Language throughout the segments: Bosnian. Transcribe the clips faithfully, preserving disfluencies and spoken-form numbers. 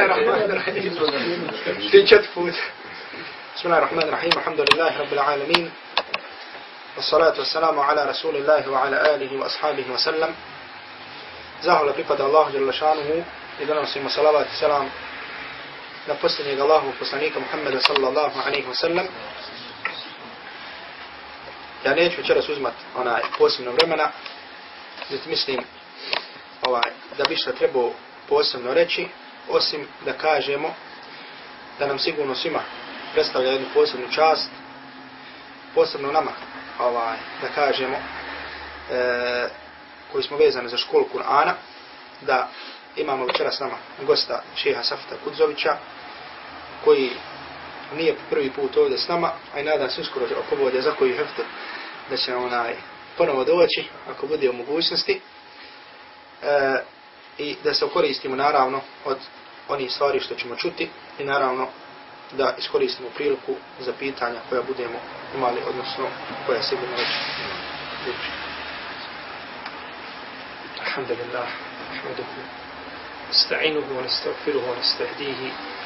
Bismillahirrahmanirrahim. Ti četiri put. Bismillahirrahmanirrahim. Alhamdulillahi rabbil alamin. Wassalatu wassalamu ala rasulillahi wa ala alihi wa ashabihi wa sallam. Zahvala pripada Allahu dželle šanuhu i donosimo salavat i selam na posljednjeg Allahovog poslanika Muhammeda sallallahu alejhi ve sellem. Ja neću večeras uzmat onaj posebno vremena, zato mislim ovaj, da bi što trebao posebno reći, osim da kažemo da nam sigurno svima predstavlja jednu posebnu čast, posebno nama, ovaj, da kažemo, e, koji smo vezani za školu Kur'ana, da imamo večeras nama gosta šeha Safta Kudzovića, koji nije prvi put ovdje s nama, a i nadam se uskoro ako bude za koji hefte da će onaj ponovo doći, ako bude u mogućnosti, e, i da se koristimo naravno od onih stvari što ćemo čuti i naravno da iskoristimo priliku za pitanja koja budemo imali, odnosno koja sigurno već uči. Alhamdulillah, nahmaduhu, nasta'inuhu wa nasta'firuhu wa nastahdihi.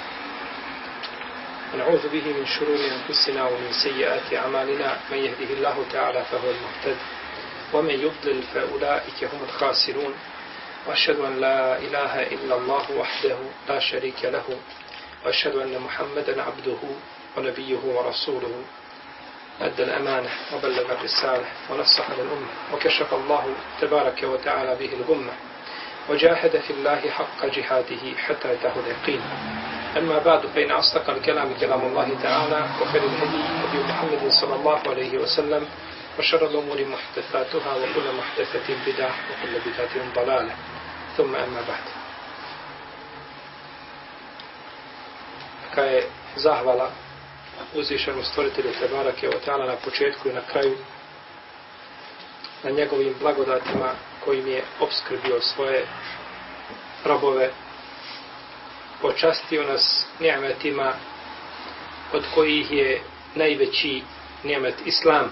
ونعوذ به من شرور أنفسنا ومن سيئات أعمالنا من يهده الله تعالى فهو المهتد ومن يضلل فأولئك هم الخاسرون وأشهد أن لا إله إلا الله وحده لا شريك له وأشهد أن محمدا عبده ونبيه ورسوله أدى الأمانة وبلغ الرسالة ونصح للأمة وكشف الله تبارك وتعالى به الغمة وجاهد في الله حق جهاده حتى أتاه اليقين. أما بعد فإن أصدق الكلام كلام الله تعالى وخير الهدي هدي محمد صلى الله عليه وسلم وشر الأمور محدثاتها وكل محدثة بدعة وكل بدعة ضلالة ثم أما بعد. Kaj je zahvala uzvišenom stvoritelju Tebarake wa ta'ala na početku i na kraju, na njegovim blagodatima kojim je opskrbio svoje robove, počastio nas ni'metima od kojih je najveći ni'met Islam.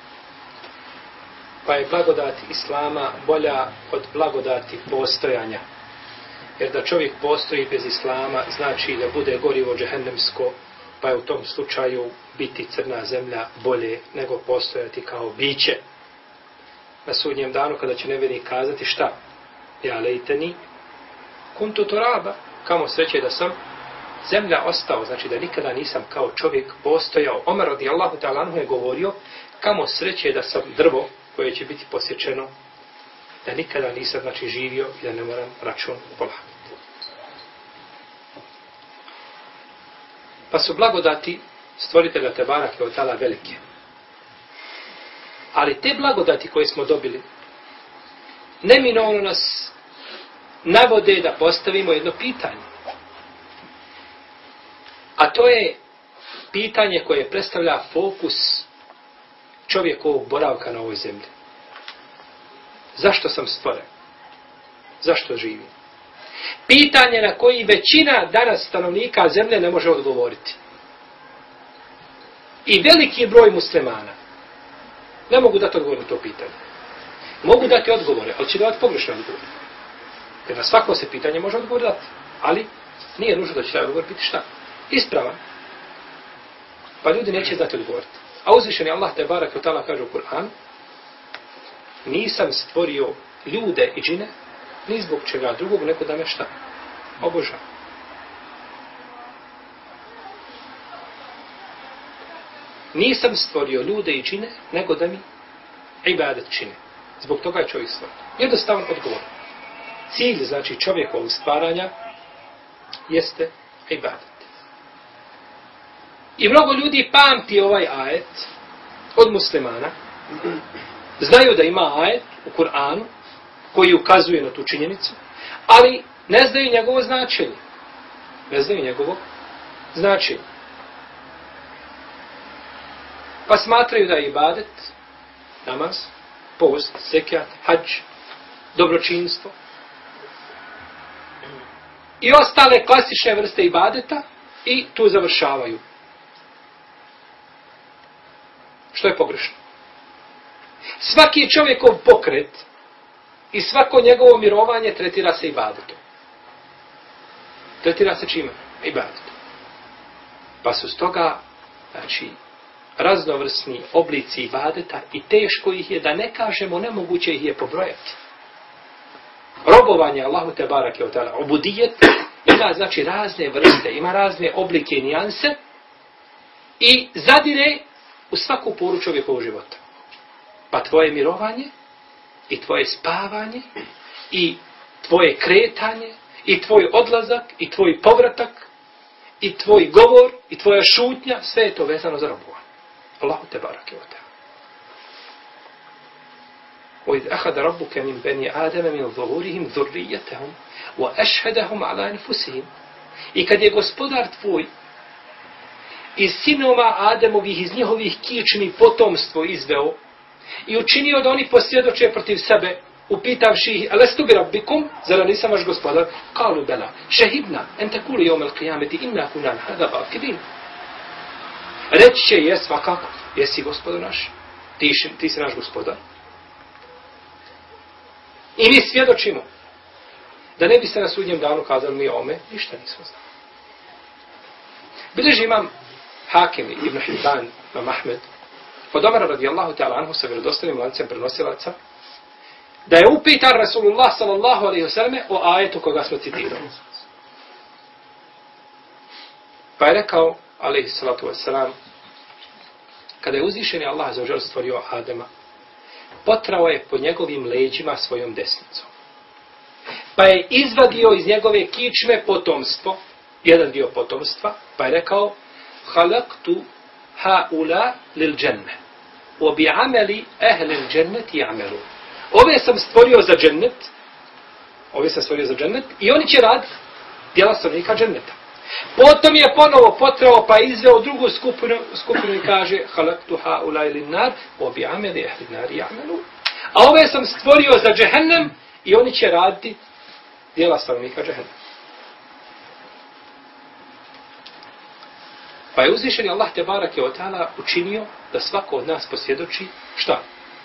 Pa je blagodat Islama bolja od blagodati postojanja. Jer da čovjek postoji bez Islama znači da bude gorivo džehennemsko, pa je u tom slučaju biti crna zemlja bolje nego postojati kao biće. Na sudnjem danu kada će nevjernik kazati šta? Ja lejteni kuntu turaba, kamo sreće da sam zemlja ostao, znači da nikada nisam kao čovjek postojao. Omer radijallahu ta'ala anhu je govorio, kamo sreće da sam drvo koje će biti posječeno, da nikada nisam znači živio i da ne moram račun polagati. Pa su blagodati stvoritelja Tebarake wa ta'ala velike. Ali te blagodati koje smo dobili neminovno nas navode da postavimo jedno pitanje. A to je pitanje koje predstavlja fokus čovjekovog boravka na ovoj zemlji. Zašto sam stvoren? Zašto živim? Pitanje na koji većina danas stanovnika zemlje ne može odgovoriti. I veliki broj muslimana ne mogu dati odgovor na to pitanje. Mogu dati odgovore, ali će davati pogrešne odgovore. Jer na svako se pitanje može odgovor dati. Ali nije nužno da će taj odgovor biti šta? Ispravan. Pa ljudi neće dati odgovoriti. A uzvišeni Allah Tebarake wa ta'ala kaže u Kur'anu: nisam stvorio ljude i džine ni zbog čega drugog neko da me šta? Obožava. Nisam stvorio ljude i džine nego da mi ibadet čine. Zbog toga je čovjek stvorio. Jednostavan odgovor. Cilj, znači čovjekovog stvaranja, jeste ibadet. I mnogo ljudi pamti ovaj ajet od muslimana, znaju da ima ajet u Kur'anu koji ukazuje na tu činjenicu, ali ne znaju njegovo značenje. Ne znaju njegovo značenje. Pa smatraju da je ibadet, namaz, post, zekijat, hadž, dobročinstvo i ostale klasične vrste ibadeta i tu završavaju. Što je pogrešno. Svaki čovjekov pokret i svako njegovo mirovanje tretira se ibadetom. Tretira se čime? Ibadet. Pa su stoga, znači, raznovrsni oblici ibadeta i teško ih je, da ne kažemo, nemoguće ih je pobrojati. Robovanje Allahu te barake od ta'ala, obudijet, ima znači razne vrste, ima razne oblike i nijanse i zadire u svaku poru čovjekovog života. Pa tvoje mirovanje i tvoje spavanje i tvoje kretanje i tvoj odlazak i tvoj povratak i tvoj govor i tvoja šutnja, sve je to vezano za robovanje. Allahu te barake od ta'ala. وَإِذْ أَخَذَ رَبُّكَ مِنْ بَنِي آدَمَ مِنْ ظُهُورِهِمْ ذُرِّيَّتَهُمْ وَأَشْهَدَهُمْ عَلَى أَنفُسِهِمْ. I kad je gospodar tvoj iz sinova Ademovih, iz njihovih kičmi potomstvo izveo i učinio da oni posvjedoče protiv sebe, upitavši ih: "Alestu bi rabbikum?" Zar nisam vaš gospodar? Kalu bela. Šehidna en takulu jevmel qiyameti inna kunna an hada gafilin. Reći će: "Je, svakako, jesi gospodar naš, ti, ti si naš gospodar." I mi svjedočimo da ne biste na sudnjem danu kazali: "Mi ome ništa nismo znali." Bileži imam Hakim ibn Hibban, imam Ahmed, od Omara radijallahu ta'ala anhu sa vjerodostojnim lancem prenosilaca, da je upitan Rasulullah sallallahu alaihi wasallam o ajetu koga smo citirali. Pa je rekao, alaihi salatu wasalam, kada je uzvišeni Allah za ožel stvorio Adema, potrao je po njegovim leđima svojom desnicom. Pa je izvadio iz njegove kičme potomstvo, jedan dio potomstva, pa je rekao: "Halaktu haula lil dženne, wa bi ameli ehlil dženneti amelu." Ove sam stvorio za džennet, ove sam stvorio za džennet i oni će raditi djela stanovnika dženneta. Potom je ponovo potrao, pa je izveo drugu skupinu, skupinu i kaže: "Halaktu haula lin nar, wa bi ameli ehlil nari amelu." A ove sam stvorio za džehennem i oni će raditi djela stanovnika džehennema. Pa je uzvišeni Allah te barake od ta'ala učinio da svako od nas posvjedoči šta?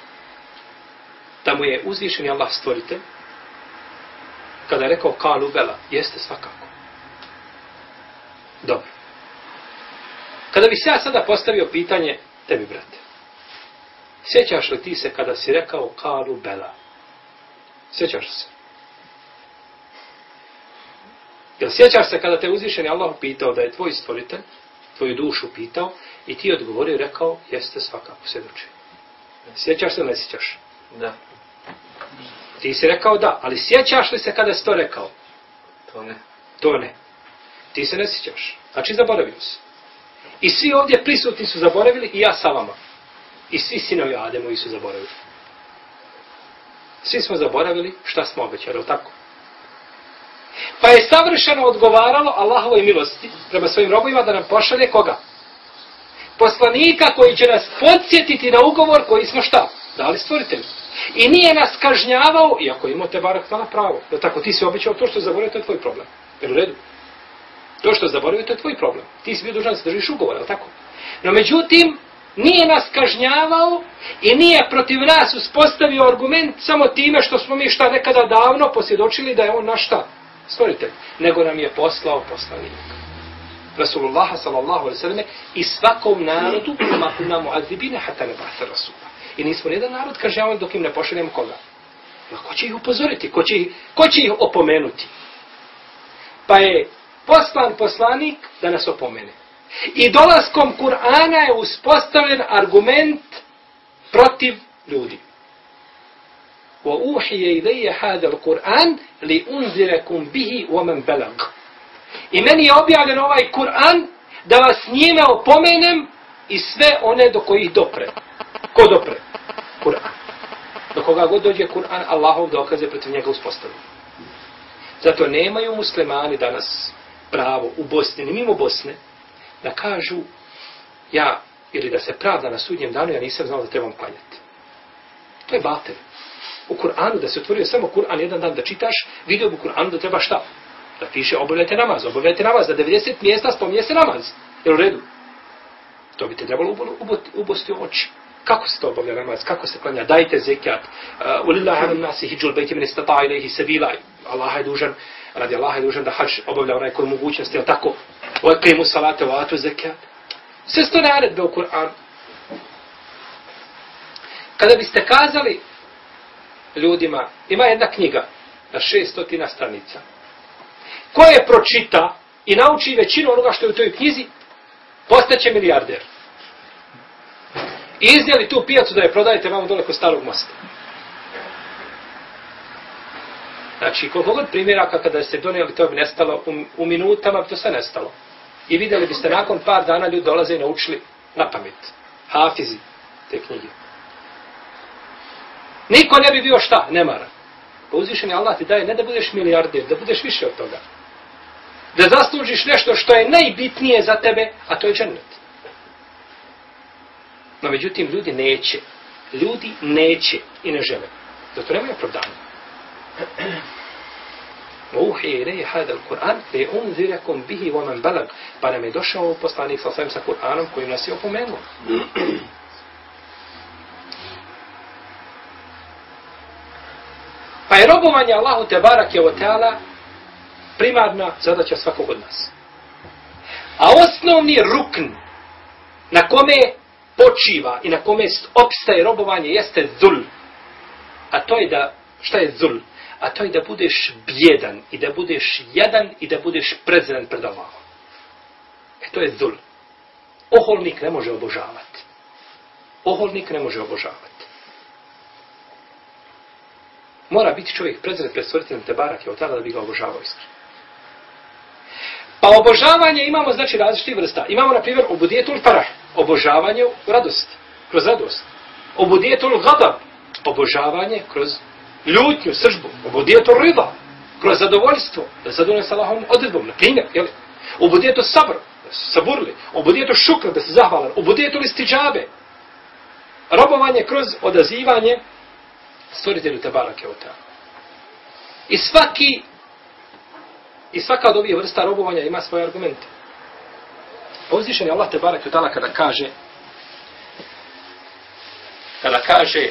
Da mu je uzvišeni Allah stvoritelj, kada je rekao kalu bela, jeste svakako. Dobro. Kada bi se ja sada postavio pitanje tebi, brate, sjećaš li ti se kada si rekao kalu bela? Sjećaš se? Jel sjećaš se kada te uzvišeni Allah pitao da je tvoj stvoritelj, tvoju dušu pitao i ti odgovorio i rekao: "Jeste svakako, svjedoči." Sjećaš se ili ne sjećaš? Da. Ti si rekao da, ali sjećaš li se kada si to rekao? To ne. To ne. Ti se ne sjećaš. Znači zaboravio si. I svi ovdje prisutni su zaboravili i ja sa vama. I svi sinovi Ademovi su zaboravili. Svi smo zaboravili šta smo obećali, tako? Pa je savršeno odgovaralo Allahovoj milosti prema svojim robovima da nam pošalje koga? Poslanika koji će nas podsjetiti na ugovor koji smo šta? Dali stvoritelju. I nije nas kažnjavao, iako imao te barak tala pravo. Da tako, ti si obećao to što zaboravio, to je tvoj problem. Jer u redu? To što zaboravio, to je tvoj problem. Ti si bio dužan da se držiš ugovor, je li tako? No međutim, nije nas kažnjavao i nije protiv nas uspostavio argument samo time što smo mi šta nekada davno posvjedočili da je on naš šta? Stvoritelj. Nego nam je poslao poslanik. Rasulullah sallallahu alejhi ve selleme i svakom narodu ma kunna mu'azzibina hatta nab'atha rasula. I nismo jedan narod kažnjavali dok im ne pošaljemo koga. Ma ko će ih upozoriti? Ko će ih, ko će ih opomenuti? Pa je poslan poslanik da nas opomene. I dolaskom Kur'ana je uspostavljen argument protiv ljudi. وَأُوحِيَ إِلَيَّ هَذَا الْقُرْآنِ لِأُنْزِرَكُمْ بِهِ وَمَنْ بَلَغَ. I meni je objavljen ovaj Kur'an da vas njime opomenem i sve one do kojih dopre. Ko dopre? Kur'an. Do koga god dođe Kur'an, Allahov dokaze protiv njega uspostavljen. Zato nemaju muslimani danas pravo u Bosni, ni mimo Bosne, da kažu ja, ili da se pravda na sudnjem danu, ja nisam znao da trebam klanjati. To je batel. U Kur'anu, da se otvorio samo Kur'an jedan dan da čitaš, vidio bi u Kur'anu da treba šta? Da piše obavljajte namaz, obavljajte namaz, da devedeset mjesta spominje se namaz. Jel u redu? To bi te trebalo ubosti u oči. Kako se to obavlja namaz? Kako se klanja? Dajte zekijat. Ulillahi alam nasi hijjul bejti min istata'a ilaihi sabila. Allah je dužan radi Allaha je dužan da hađ obavlja onaj koji mogućnosti, je tako? Oqimu salate wa atu zekat. Sve sto naredbe u Kur'anu. Kada biste kazali ljudima, ima jedna knjiga na šeststotina stranica, ko je pročita i nauči većinu onoga što je u toj knjizi, postaće milijarder. I iznijeli tu pijacu da je prodajete vamo dole kod Starog mosta. Znači, koliko god primjeraka kada ste donijeli, to bi nestalo, u, u minutama bi to sve nestalo. I vidjeli biste, nakon par dana ljudi dolaze i naučili na pamet. Hafizi te knjige. Niko ne bi bio šta? Nemaran. Pa uzvišeni Allah ti daje ne da budeš milijarder, da budeš više od toga. Da zaslužiš nešto što je najbitnije za tebe, a to je džennet. No međutim, ljudi neće. Ljudi neće i ne žele. Zato nemaju opravdanja. Uhi ilaihi hada al-Qur'an li unzirakum bihi wa man balag. Pa nam je došao poslanik sa svojim sa Kur'anom koji nas je opomenuo. Pa je robovanje Allahu tebarake wa ta'ala primarna zadaća svakog od nas. A osnovni rukn na kome počiva i na kome opstaje robovanje jeste zul. A to je da, šta je zul? A to je da budeš bjedan i da budeš jadan i da budeš prezren pred Allahom. E to je zul. Oholnik ne može obožavati. Oholnik ne može obožavati. Mora biti čovjek prezren pred stvoriteljem tebarake od tada da bi ga obožavao iskreno. Pa obožavanje imamo znači različitih vrsta. Imamo na primjer obudijetul farah, obožavanje u radosti, kroz radost. Obudijetul gadab, obožavanje kroz ljutnju, sržbu. Obudijetul rida, kroz zadovoljstvo, da zadovoljno s Allahovom odredbom, na primjer, jel? Obudijetul sabr, da su saburli. Obudijetul šukr, da se zahvalan. Obudijetul istiđabe, robovanje kroz odazivanje stvoritelju tebarake od ta'ala. I svaki I svaka od ovih vrsta robovanja ima svoje argumente. Uzvišen je Allah tebareke ve ta'ala kada kaže kada kaže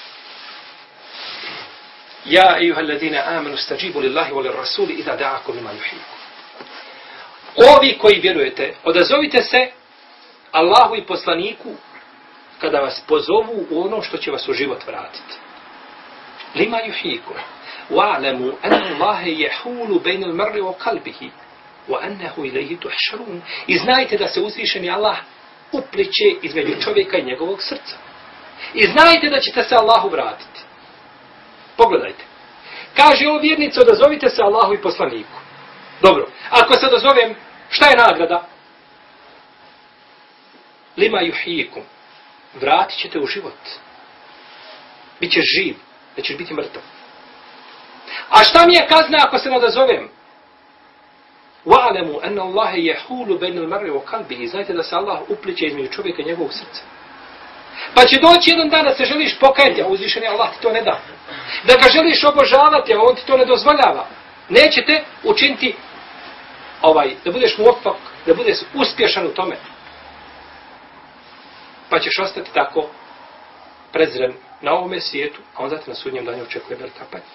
Ja ejuhallazina amanu stajibu lillahi wa lirrasuli idha da'akum lima yuhyikum. Ovi koji vjerujete, odazovite se Allahu i poslaniku kada vas pozovu u ono što će vas u život vratiti. Lima yuhyikum. وَاعْلَمُوا أَنَّ اللَّهَ يَحُولُ بَيْنَ الْمَرِّ وَقَلْبِهِ وَأَنَّهُ إِلَيْهِ تُحْشَرُونَ. I znajte da se uzvišeni Allah upliče između čovjeka i njegovog srca. I znajte da ćete se Allahu vratiti. Pogledajte. Kaže ovo vjernice, odazovite se Allahu i poslaniku. Dobro, ako se odazovem, šta je nagrada? Lima yuhyikum. Vratit ćete u život. Bićeš živ, nećeš biti mrtav. A šta mi je kazna ako se ne odazovem? وَعَلَمُوا أَنَّ اللَّهَ يَحُولُ بَيْنَ الْمَرِّ وَقَلْبِهِ. Znajte da se Allah upliče između čovjeka i njegovog srca. Pa će doći jedan dan da se želiš pokajati, a uzvišeni Allah ti to ne da. Da ga želiš obožavati, a on ti to ne dozvoljava. Nećete učiniti ovaj, da budeš muvaffak, da budeš uspješan u tome. Pa ćeš ostati tako prezren na ovome svijetu, a onda te na sudnjem danu očekuje velika patnja.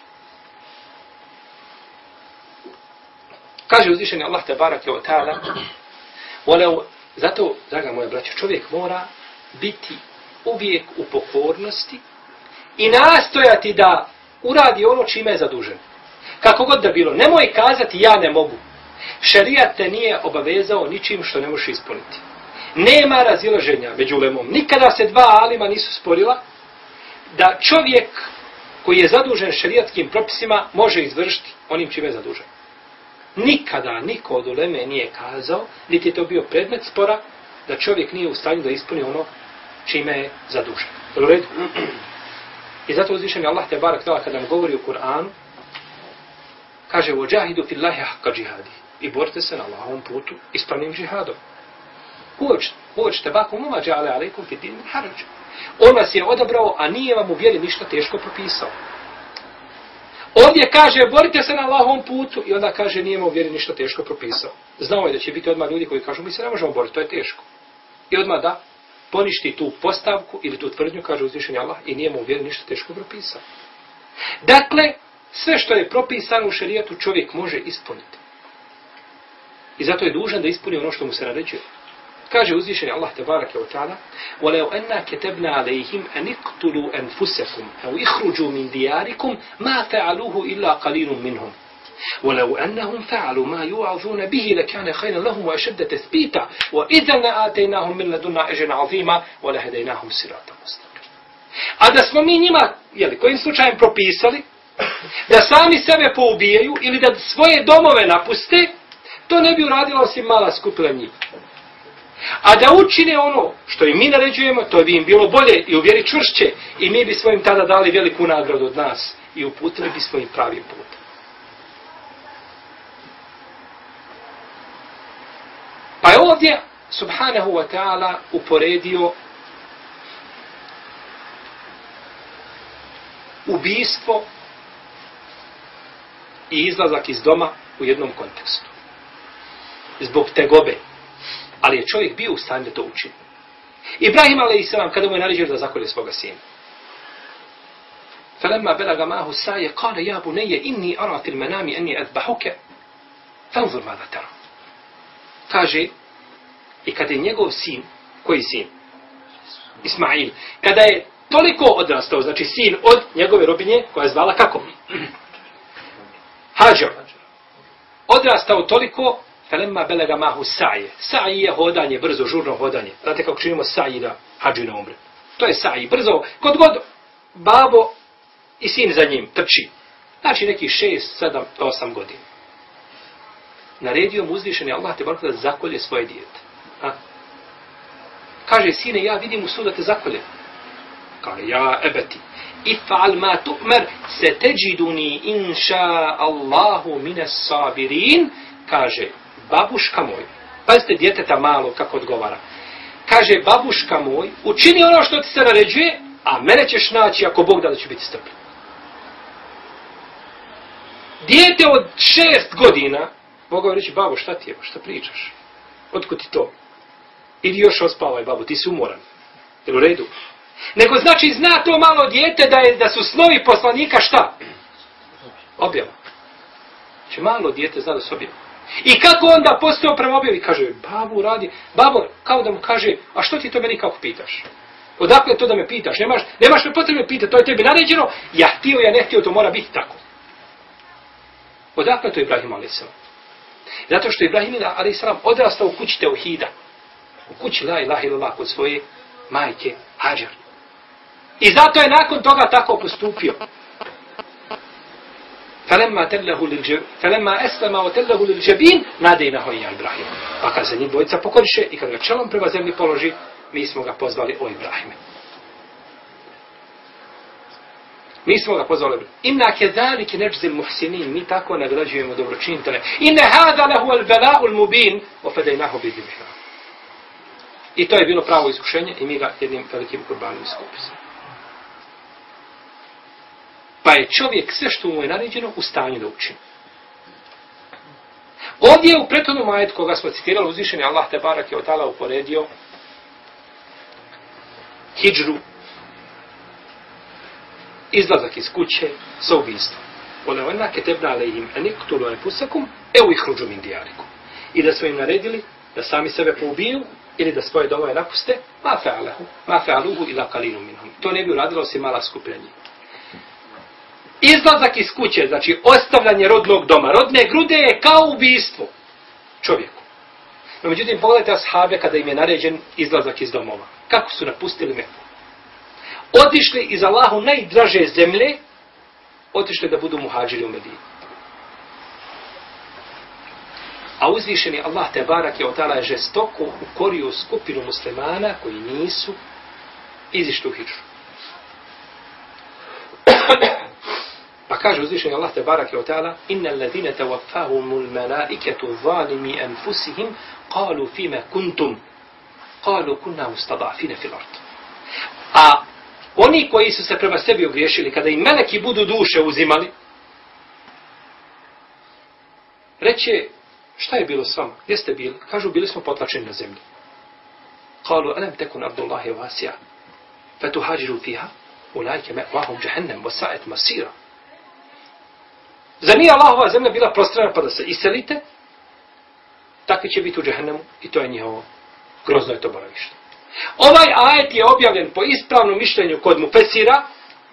Kaže uzvišeni Allah tebarake ve ta'ala, "Walau", zato, draga moja braćo, čovjek mora biti uvijek u pokornosti i nastojati da uradi ono čime je zadužen. Kako god da bilo, nemoj kazati ja ne mogu. Šerijat te nije obavezao ničim što ne možeš ispuniti. Nema razilaženja među ulemom. Nikada se dva alima nisu sporila da čovjek koji je zadužen šerijatskim propisima može izvršiti onim čime je zadužen. Nikada niko od uleme nije kazao, niti je to bio predmet spora, da čovjek nije u stanju da ispuni ono čime je zadužen. U redu? I zato uzvišeni Allah te barak tala kada nam govori u Kur'anu, kaže وَجَاهِدُ فِي اللَّهِ حَقَّ جِهَادِهِ. I borite se na Allahovom putu ispravnim džihadom. Uoč tebakum uma džale alejkum fi din harđ. On vas je odabrao, a nije vam u vjeri ništa teško propisao. Ovdje kaže, borite se na Allahovom putu, i onda kaže, nije mu u vjeri ništa teško propisao. Znao je da će biti odmah ljudi koji kažu, mi se ne možemo boriti, to je teško. I odmah da poništi tu postavku ili tu tvrdnju, kaže uzvišeni Allah, i nije mu u vjeri ništa teško propisao. Dakle, Sve što je propisano u šerijatu čovjek može ispuniti. I zato je dužan da ispuni ono što mu se naređuje. Kaže uzvišeni Allah tebareke ve taala: "Walau anna katabna alayhim an iqtulu anfusakum aw ikhruju min diyarikum ma fa'aluhu illa qalilun minhum. ولو أنهم فعلوا ما يوعظون به لكان خيرا لهم وأشد تثبيتا وإذا لآتيناهم من لدنا أجرا عظيما ولهديناهم صراطا مستقيما." A da smo mi njima, jeli, kojim slučajem propisali, da sami sebe poubijaju ili da svoje domove napuste, to ne bi uradila osim mala skupina njih. A da učine ono što im mi naređujemo, to bi im bilo bolje i u vjeri čvršće i mi bi svojim tada dali veliku nagradu od nas i uputili bi svojim pravim putem. Pa je ovdje, subhanahu wa ta'ala, uporedio ubijstvo i izlazak iz doma u jednom kontekstu. Zbog tegobe. Ali je čovjek bio u stanju da to učini. Ibrahim alejselam kada mu je naređeno da zakolje svoga sina. فَلَمَّا بَلَغَ مَعَهُ السَّعْيَ قَالَ يَا بُنَيَّ إِنِّي أَرَى فِي الْمَنَامِ أَنِّي أَذْبَحُكَ فَانظُرْ مَاذَا تَرَى. Kaže, i kada je njegov sin, koji sin? Ismail. Kada je toliko odrastao, znači sin od njegove robinje, koja je zvala kako? Hađar. Odrastao toliko, فَلَمَّا بَلَغَ مَعَهُ السَّعْيَ. Sa'i je hodanje, brzo, žurno hodanje. Znate kako činimo sa'i da hađi na umre. To je sa'i, brzo, kod god babo i sin za njim trči. Znači neki šest, sedam, osam godina. Naredio mu uzvišeni Allah te barek da zakolje svoje dijete. Ha? Kaže, sine, ja vidim u snu da te zakolje. Kaže, ja ebeti. If'al ma tu'mer se teđiduni inša Allahu mine sabirin. Kaže, babuška moj, pazite djeteta malo kako odgovara. Kaže, babuška moj, učini ono što ti se naređuje, a mene ćeš naći ako Bog da da ću biti strpljiv. Dijete od šest godina mogao reći, babo, šta ti je, šta pričaš? Otkud ti to? Idi još ospavaj, babo, ti si umoran. Jel u redu? Nego znači zna to malo dijete da, je, da su snovi poslanika šta? Objava. Znači malo dijete zna da su objava. I kako onda postao prema objavi? Kaže, babu radi, babo, kao da mu kaže, a što ti to meni kako pitaš? Odakle to da me pitaš? Nemaš, nemaš me potrebno pitati, to je tebi naređeno, ja htio, ja ne htio, to mora biti tako. Odakle to Ibrahim alejselam? Zato što Ibrahim alejselam odrastao u kući teuhida. U kući la ilaha illallah kod svoje majke Hađar. I zato je nakon toga tako postupio. فَلَمَّا تَلَّهُ لِلْجَبِينَ فَلَمَّا أَسْلَمَ وَتَلَّهُ لِلْجَبِينَ نَادَيْنَاهُ يَا إِبْرَاهِيمُ. Pa kad se njih dvojica pokoriše i kad ga čelom prema zemlji položi, mi smo ga pozvali o Ibrahime. Mi smo ga pozvali. Inna kedalike neđzil muhsinin. Mi tako nagrađujemo dobročinitelje. Inne hada lehu al bela'u al mubin. Ofedejnahu bidi mihra. I to je bilo pravo iskušenje i mi ga jednim velikim kurbanom iskupili. Pa je čovjek sve što mu je naređeno u stanju da učini. Ovdje u prethodnom ajetu koga smo citirali uzvišeni Allah te barake ve taala uporedio hidžru, izlazak iz kuće sa ubistvom. Wala wanna katabna alayhim an iqtulu anfusakum aw ikhruju min diyarikum. I da smo im naredili da sami sebe poubiju ili da svoje domove napuste, ma fa'aluhu, ma fa'aluhu illa qalilun minhum. To ne bi uradilo osim mala skupina njih. Izlazak iz kuće, znači ostavljanje rodnog doma, rodne grude je kao ubistvo čovjeku. No, međutim, pogledajte ashabe kada im je naređen izlazak iz domova. Kako su napustili Meku? Otišli iz Allahu najdraže zemlje, otišli da budu muhađiri u Medini. A uzvišeni Allah te barake ve taala je žestoko ukorio skupinu muslimana koji nisu izišli u hidžru. Pa kaže uzvišeni Allah te barake ve taala: "Innal ladina tawaffahumul malaikatu zalimi anfusihim qalu fima kuntum qalu kunna mustada'afina fil ard." A oni koji su se prema sebi ogriješili, kada im meleki budu duše uzimali, reče, šta je bilo s vama? Gdje ste bili? Kažu, bili smo potlačeni na zemlji. Qalu alam takun ardullahi wasi'a fatuhajiru fiha ulaika ma'wahum jahannam wa sa'at masira. Zar nije Allahova zemlja bila prostrana pa da se iselite? Takvi će biti u džehennemu i to je njihovo. Grozno je to boravište. Ovaj ajet je objavljen po ispravnom mišljenju kod mufesira,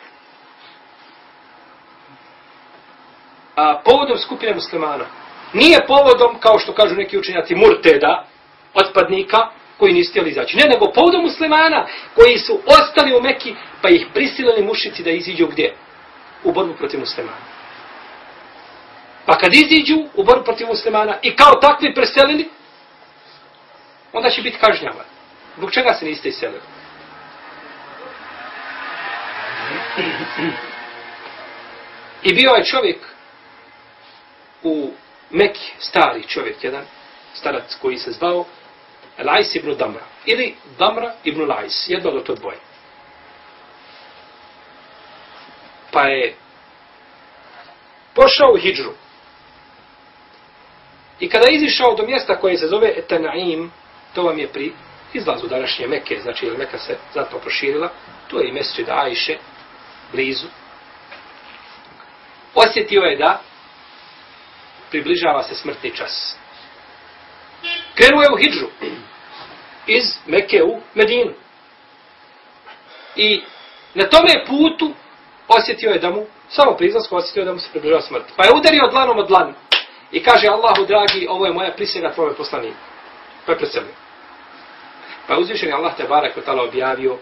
a povodom skupine muslimana. Nije povodom, kao što kažu neki učenjaci, murteda, otpadnika, koji nisu htjeli izaći. Ne, nego povodom muslimana, koji su ostali u Meki, pa ih prisilili mušici da iziđu gdje? U borbu protiv muslimana. Pa kad iziđu u borbu protiv muslimana i kao takvi preselili, onda će biti kažnjavan. Zbog čega se niste iselili? I bio je čovjek u Meki, stari čovjek, jedan starac koji se zvao Lajs ibn Damra. Ili Damra ibn Lajs, jedno od to dvoje. Pa je pošao u hidžru. I kada je izišao do mjesta koje se zove Etanaim, to vam je pri izlazu današnje Meke, znači jer Meka se zato proširila, tu je i mesdžid Ajše, blizu. Osjetio je da približava se smrtni čas. Krenuo je u hidžru iz Meke u Medinu. I na tome putu osjetio je da mu, samo pri izlasku osjetio da mu se približava smrt. Pa je udario dlanom od dlan i kaže: Allahu dragi, ovo je moja prisega tvojoj poslaniku. Pa je preselio. Pa je uzvišeni Allah te barek ve taala objavio: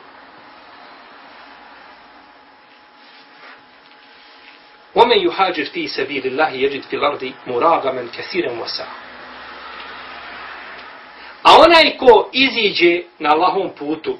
وَمَنْ يُحَاجِرْ فِي سَبِيلِ اللَّهِ يَجِدْ فِي الْأَرْضِ مُرَاغَمًا كَثِيرًا وَسَعًا. A onaj ko iziđe na Allahovom putu,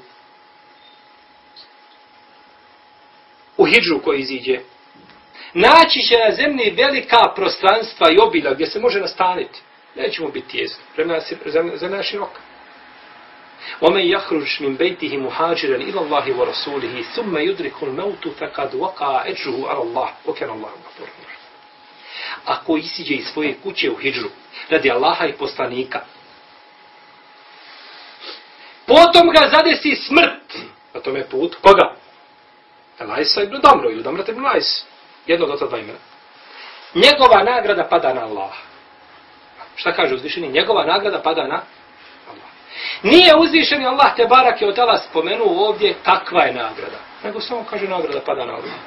u hidžu ko iziđe, naći će na zemlji velika prostranstva i obilja gdje se može nastaniti. Nećemo biti tijezni. Zemlja je široka. وَمَنْ يَخْرُجْ مِنْ بَيْتِهِ مُهَاجِرًا إِلَى اللَّهِ وَرَسُولِهِ ثُمَّ يُدْرِكُ الْمَوْتُ فَقَدْ وَقَعَ أَجْرُهُ عَلَى اللَّهِ وَكَانَ اللَّهُ غَفُورًا رَحِيمًا. Ako isiđe iz svoje kuće u hidžru radi Allaha i poslanika, potom ga zadesi smrt na tome putu. Koga? Lajsa ibn Damro ili Damrat ibn Lajs. Jedno od ta dva imena. Njegova nagrada pada na Allaha. Šta kaže uzvišeni? Njegova nagrada pada na Allah. Nije uzvišeni Allah te barak je od tala spomenuo ovdje kakva je nagrada. Nego samo kaže nagrada pada na Allah.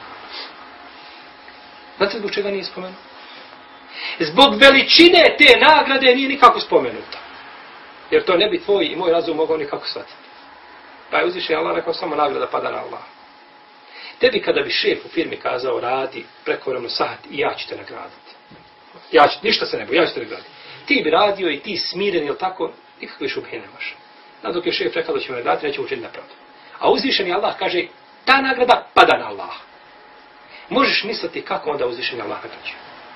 Znate zbog čega nije spomenuo? Zbog veličine te nagrade nije nikako spomenuta. Jer to ne bi tvoj i moj razum mogao nikako shvatiti. Pa je uzvišeni Allah rekao samo nagrada pada na Allah. Tebi kada bi šef u firmi kazao radi prekovremeno sat i ja ću te nagraditi. Ja ću, ništa se ne bo, ja ću te nagraditi. Ti bi radio i ti smiren ili tako, nikakve šubhe nemaš. A dok je šef rekao da će me nagraditi, neće učiniti napravdu. A uzvišeni Allah kaže, ta nagrada pada na Allah. Možeš misliti kako onda uzvišeni Allah nagrađuje.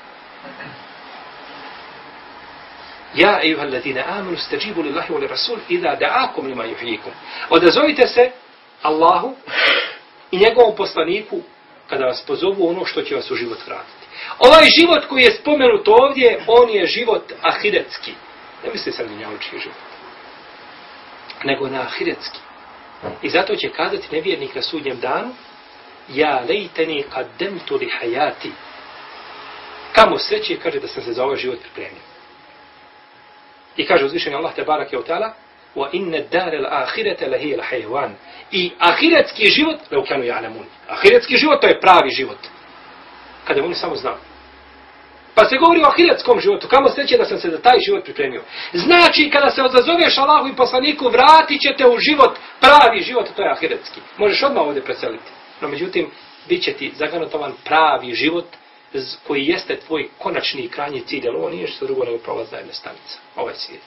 Ja, ejuha alladine amanu, stajibu lillahi wa li rasul, idha da'akum lima yuhyikum. Odazovite se Allahu i njegovom poslaniku kada vas pozovu ono što će vas u život vratiti. Ovaj život koji je spomenut ovdje, on je život ahiretski. Ne misli sam dunjalučki život. Nego na ahiretski. I zato će kazati nevjernik na sudnjem danu: ja lejteni qaddamtu li hayati. Kamo sreće, kaže, da sam se za ovaj život pripremio. I kaže uzvišeni Allah te barake u ta'ala: wa inna ad-dar al-akhirata la hiya al-hayawan. I ahiretski život, law kanu ya'lamun. Ahiretski život to je pravi život. Kada oni samo znaju. Pa se govori o ahiretskom životu. Kamo sreće da sam se za taj život pripremio. Znači, kada se odazoveš Allahu i poslaniku, vratit ćete u život, pravi život, to je ahiretski. Možeš odmah ovdje preseliti. No, međutim, bit će ti zagarantovan pravi život koji jeste tvoj konačni i krajnji cilj. Jer ovo nije što drugo nego prolazna jedna stanica. Ovaj svijet.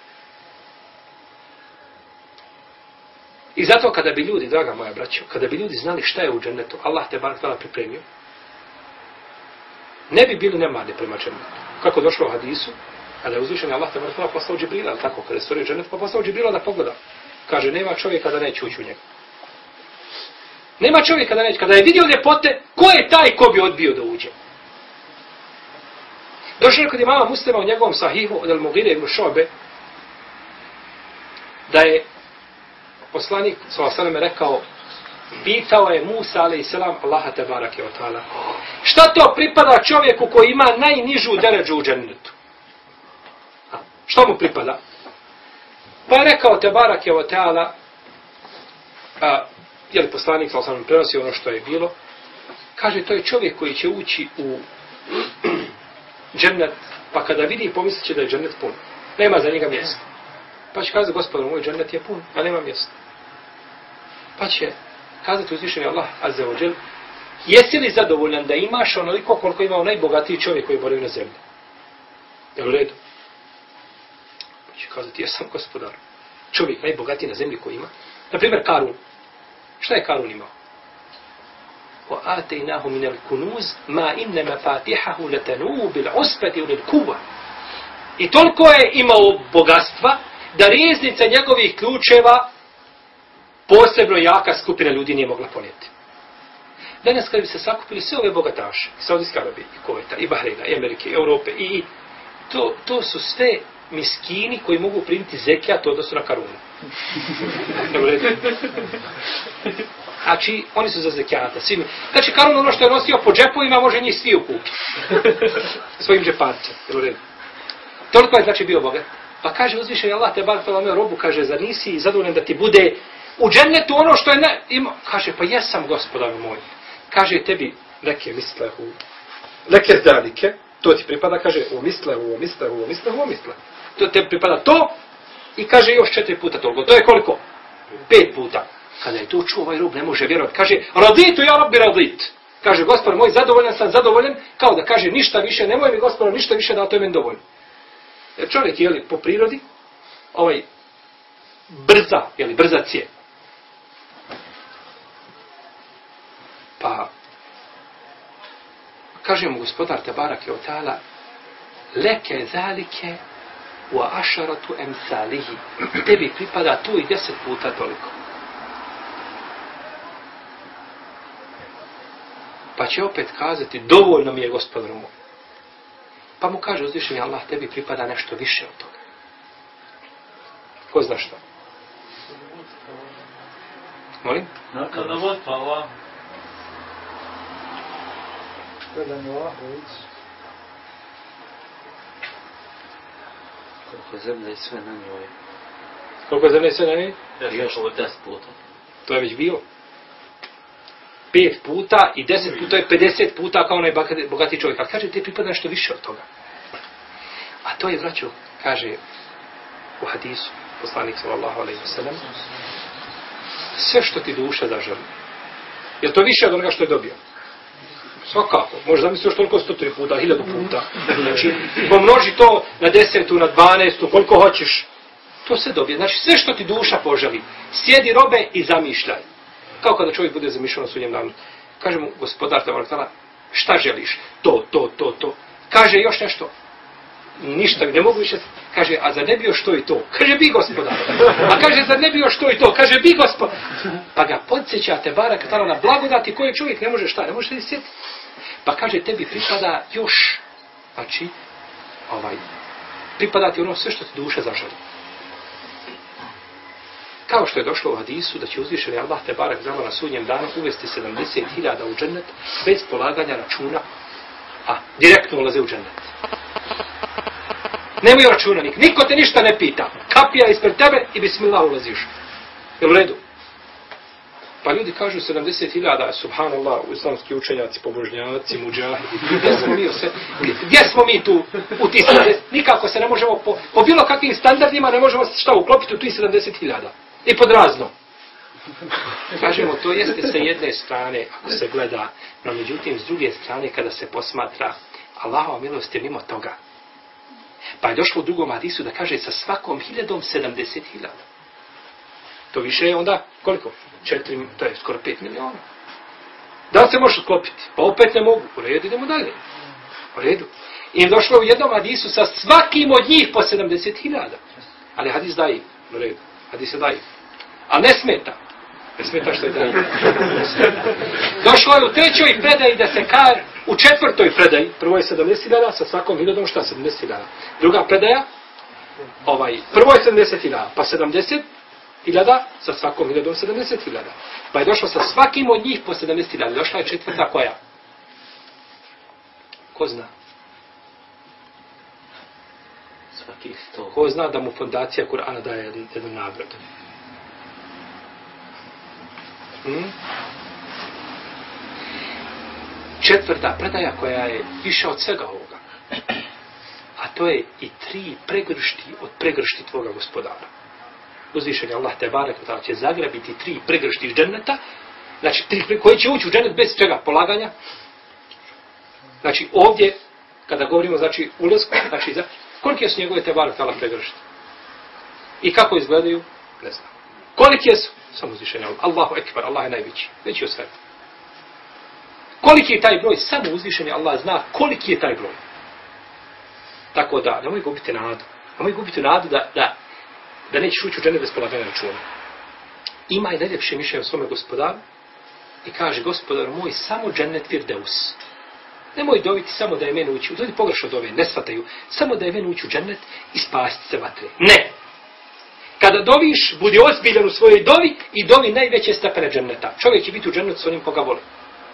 I zato kada bi ljudi, draga moja braćo, kada bi ljudi znali šta je u džennetu, Allah te bar tala pripremio, ne bi bili nemade prema džennetu. Kako došlo u hadisu, kada je uzvišen Allah te bar tala poslao Džibrila, ali tako, kada je stvorio džennet, pa poslao Džibrila da pogleda. Kaže, nema čovjeka da neće ući u njega. Nema čovjeka da neće. Kada je vidio ljepote, ko je taj ko bi odbio da uđe? Došlo je kod imama Muslima u njegovom sahihu od Al-Mughire ibn Šobe, da je poslanik sallallahu alejhi ve sellem rekao, pitao je Musa alejhi selam Allaha te barake ve taala, Šta to pripada čovjeku koji ima najnižu deređu u džennetu? Što mu pripada? Pa je rekao te barak je o teala, a, je li poslanik, sal sam prenosio ono što je bilo, kaže, to je čovjek koji će ući u džennet, pa kada vidi pomislit će da je džennet pun. Nema za njega mjesta. Pa će kazati, gospodar, moj džennet je pun, a nema mjesta. Pa će kazati uzvišeni Allah, azza wa džel, jesi li zadovoljan da imaš onoliko koliko ima najbogatiji čovjek koji boravi na zemlji? Je u redu? Pa će kazati, jesam gospodar. Čovjek najbogatiji na zemlji koji ima. Naprimjer, Karun. Šta je Karun imao? وَآتَيْنَاهُ مِنَ الْكُنُوزِ مَا إِنَّ مَفَاتِحَهُ لَتَنُوبِ بِالْعُسْبَةِ أُولِي الْقُوَّةِ. I toliko je imao bogatstva da riznica njegovih ključeva posebno jaka skupina ljudi nije mogla ponijeti. Danas kad bi se sakupili sve ove bogataše, Saudijske Arabije, i Kuvajta, i Bahreina, i Amerike, i Europe, i to, to su sve miskini koji mogu primiti zekijat odnosno na Karunu. Znači, oni su za zekijata. Svi. Znači, Karun ono što je nosio po džepovima može njih svi ukupiti. Svojim džeparcem. Toliko je znači bio bogat. Pa kaže uzvišeni Allah te bar tela robu, kaže, zar nisi zadovoljan da ti bude u džennetu ono što je ne... Ima... Kaže, pa jesam gospodar moj. Kaže tebi, neke mislehu, neke zdalike, to ti pripada, kaže, u mislehu, u mislehu, u mislehu, u mislehu. To te pripada to i kaže još četiri puta toliko. To je koliko? Pet puta. Kada je to čuo ovaj rob, ne može vjerovati. Kaže, raditu ja rabbi radit. Kaže, gospodar moj, zadovoljan sam, zadovoljan, kao da kaže, ništa više, nemoj mi gospodar, ništa više da to je meni dovoljno. Jer čovjek, jeli, po prirodi, ovaj, brza, jeli, brza cije. Pa, kaže mu gospodar Tebarak je otala, leke zalike u ašaratu emsalihi. Tebi pripada to i deset puta toliko. Pa će opet kazati, dovoljno mi je gospodaru moj. Pa mu kaže uzvišeni Allah, tebi pripada nešto više od toga. Ko zna što? Molim? Nakada vodpa Allah. Gledam Allah, ulici. Koliko zemlje i sve na njoj. Koliko zemlje i sve na njoj? Još ovo deset puta. To je već bilo. Pet puta i deset puta je pedeset puta kao onaj bogati čovjek. Ali kaže, te pripada nešto više od toga. A to je, braćo, kaže u hadisu, poslanik sallallahu alejhi ve sellem, sve što ti duša zaželi. Je to više od onoga što je dobio? Svakako. Možda zamisli još toliko sto tri puta, hiljadu puta. Znači, pomnoži to na desetu, na dvanaestu, koliko hoćeš. To se dobije. Znači, sve što ti duša poželi. Sjedi robe i zamišljaj. Kao kada čovjek bude zamišljao na sudnjem danu. Kaže mu, gospodar te vrtala, šta želiš? To, to, to, to. Kaže još nešto. Ništa, ne mogu više. Kaže, a zar ne bi još to i to? Kaže, bi gospodar. A kaže, zar ne bi još to i to? Kaže, bi gospodar. Pa ga podsjeća te barak tala na blagodati koje čovjek ne može šta, ne može se sjetiti. Pa kaže, tebi pripada još, znači, ovaj, pripada ti ono sve što ti duša zaželi. Kao što je došlo u hadisu da će uzvišeni Allah te barak tala na sudnjem danu uvesti sedamdeset hiljada u džennet bez polaganja računa, a direktno ulaze u džennet. Nemoj računanik, niko te ništa ne pita. Kapija ispred tebe i bismillah ulaziš. Je u redu? Pa ljudi kažu sedamdeset hiljada, subhanallah, islamski učenjaci, pobožnjaci, muđahidi. Gdje smo mi, se, gdje smo mi tu u ti sedamdeset? Nikako se ne možemo, po, po bilo kakvim standardima ne možemo šta uklopiti u ti sedamdeset hiljada. I pod razno. Kažemo, to jeste sa jedne strane, ako se gleda, no međutim, s druge strane, kada se posmatra, Allahova milost je mimo toga. Pa je došlo u drugom hadisu da kaže sa svakom hiljadom sedamdeset hiljada. To više je onda, koliko? Četiri, to je skoro pet miliona. Da li se može sklopiti? Pa opet ne mogu. U redu, idemo dalje. U redu. I došlo u jednom hadisu sa svakim od njih po sedamdeset hiljada. Ali hadis daje. U redu. Hadis je daje. A ne smeta. Ne smeta što je daje. Došlo je u trećoj predaji da se kaže, u četvrtoj predaji, prvo je sedamdeset hiljada, sa svakom hiljadom šta? sedamdeset hiljada. Druga predaja, ovaj, prvo je sedamdeset hiljada, pa sedamdeset hiljada, sa svakom hiljadom sedamdeset hiljada. Pa je došlo sa svakim od njih po sedamdeset hiljada. Došla je četvrta koja? Ko zna? Svakih sto. Ko zna da mu fondacija Kur'ana daje jednu nagradu? Hmm? Četvrta predaja koja je više od svega ovoga. A to je i tri pregršti od pregršti tvoga gospodara. Uzvišen je Allah te barek će zagrabiti tri pregršti iz dženneta, znači tri koji će ući u džennet bez čega? Polaganja. Znači ovdje, kada govorimo znači ulazku, znači za, kolike su njegove te barek Allah pregršti? I kako izgledaju? Ne znam. Koliki su? Samo uzvišen je Allah. Allahu ekber, Allah je najveći. Veći od svega. Koliki je taj broj? Samo uzvišen je Allah zna koliki je taj broj. Tako da, nemoj gubiti nadu. Nemoj gubiti nadu da, da, da nećeš ući u džennet bez polaganja računa. Ima i najljepše mišljenje o svome gospodaru i kaže, gospodar moj, samo džennet firdeus. Nemoj dobiti samo da je mene ući. Ljudi pogrešno dove, ne shvataju. Samo da je mene ući u džennet i spasti se vatre. Ne! Kada doviš, budi ozbiljan u svojoj dovi i dovi najveće stepene dženneta. Čovjek će biti u džennetu s onim koga voli.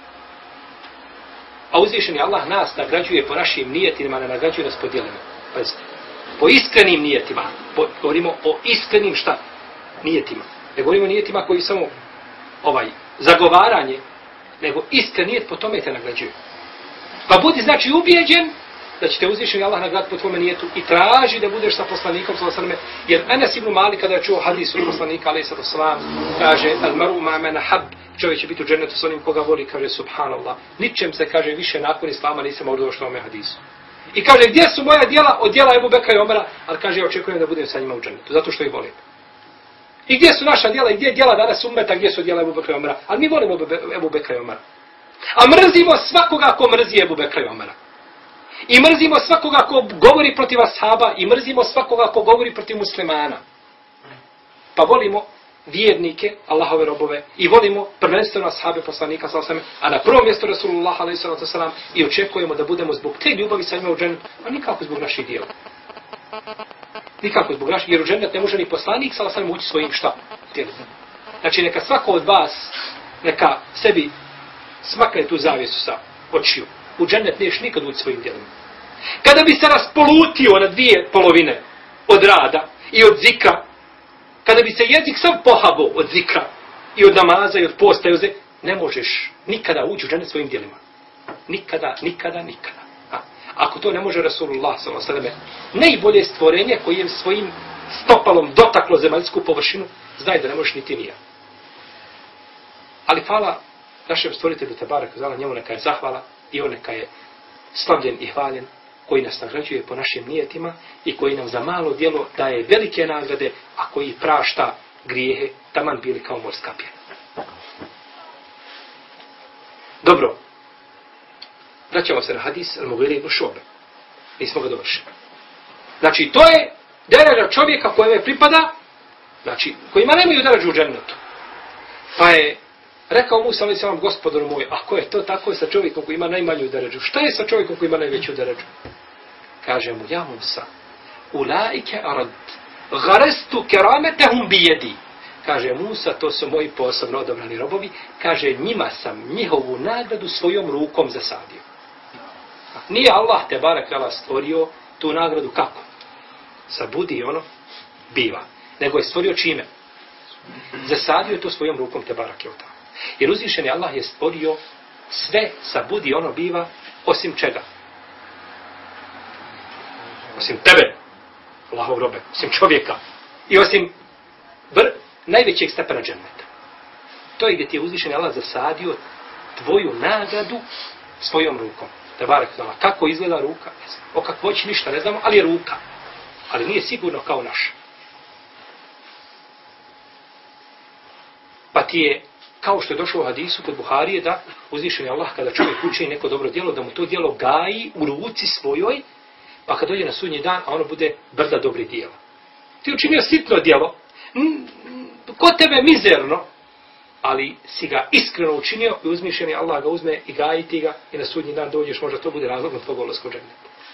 A uzvišeni Allah nas nagrađuje po našim nijetima, ne nagrađuje nas po djelima. Pazite. Po iskrenim nijetima. Po, govorimo o iskrenim šta? Nijetima. Ne govorimo o nijetima koji samo ovaj, zagovaranje, nego iskren nijet po tome te nagrađuje. Pa budi znači ubijeđen da će te uzvišeni Allah nagraditi po tvome nijetu i traži da budeš sa poslanikom sallallahu alejhi ve sellem. Jer Enes ibn Malik kada je čuo hadis od poslanika alejhi selam kaže al maru ma man hab, čovjek će biti u džennetu s onim koga voli, kaže subhanallah. Ničem se kaže više nakon islama nisam mogao doći ovome hadisu. I kaže gdje su moja djela od djela Ebu Bekra i Omera, ali kaže ja očekujem da budem sa njima u džennetu zato što ih volim. I gdje su naša djela i gdje je djela danas ummeta, gdje su djela Ebu Bekra i Omera, ali mi volimo Ebu Bekra i Omera. A mrzimo svakoga ko mrzi Ebu Bekra i Omera. I mrzimo svakoga ko govori protiv ashaba i mrzimo svakoga ko govori protiv muslimana. Pa volimo vjernike, Allahove robove, i volimo prvenstveno ashabe poslanika sallallahu alejhi ve sellem, a na prvom mjestu Rasulullah alejhi selam i očekujemo da budemo zbog te ljubavi sa njima u džennetu, a nikako zbog naših djela. Nikako zbog naših, jer u džennet ne može ni poslanik sallallahu alejhi ve sellem ući svojim šta? Djelom. Znači neka svako od vas neka sebi smakne tu zavjesu sa očiju. U džennet neš nikad ući svojim djelima. Kada bi se raspolutio na dvije polovine od rada i od zikra, kada bi se jezik sam pohabo od zikra i od namaza i od posta i od zikra, ne možeš nikada ući u džennet svojim djelima. Nikada, nikada, nikada. A, ako to ne može Rasulullah sallallahu alejhi ve sellem, najbolje stvorenje koje je svojim stopalom dotaklo zemaljsku površinu, znaj da ne možeš niti nija. Ali hvala našem stvoritelju Tebarek Zala, njemu neka je zahvala i on neka je slavljen i hvaljen, koji nas nagrađuje po našim nijetima i koji nam za malo djelo daje velike nagrade, a koji prašta grijehe, taman bili kao morska pjena. Dobro. Vraćamo se na hadis Al-Mughire ibn Šu'be. Nismo ga dovršili. Znači, to je deređa čovjeka kojeme pripada, znači, kojima nemaju deređu u džennetu. Pa je rekao Musa alejhi selam, gospodaru moj, ako je to tako je sa čovjekom koji ima najmanju deređu, šta je sa čovjekom koji ima najveću deređu? Kaže mu, ja Musa, ulaike arad, garestu kerametehum bijedi. Kaže Musa, to su moji posebno odabrani robovi, kaže, njima sam njihovu nagradu svojom rukom zasadio. Nije Allah te barek tala stvorio tu nagradu kako? Sa budi ono, biva. Nego je stvorio čime? Zasadio je to svojom rukom te barek je tamo. Jer uzvišeni Allah je stvorio sve sa budi ono biva, osim čega? Osim tebe, Allahov robe, osim čovjeka. I osim vr, najvećeg stepena dženneta. To je gdje ti je uzvišeni Allah zasadio tvoju nagradu svojom rukom. Te barek tala. Kako izgleda ruka? Ne znam. O kakvoći ništa ne znamo, ali je ruka. Ali nije sigurno kao naša. Pa ti je, kao što je došlo u hadisu kod Buharije, da uzvišeni Allah kada čovjek učini neko dobro djelo, da mu to djelo gaji u ruci svojoj, pa kad dođe na sudnji dan, a ono bude brda dobrih djela. Ti učinio sitno djelo, kod tebe mizerno, ali si ga iskreno učinio i uzmišljeni Allah ga uzme i gajiti ga i na sudnji dan dođeš, možda to bude razlogom tvojeg odlaska u džennet.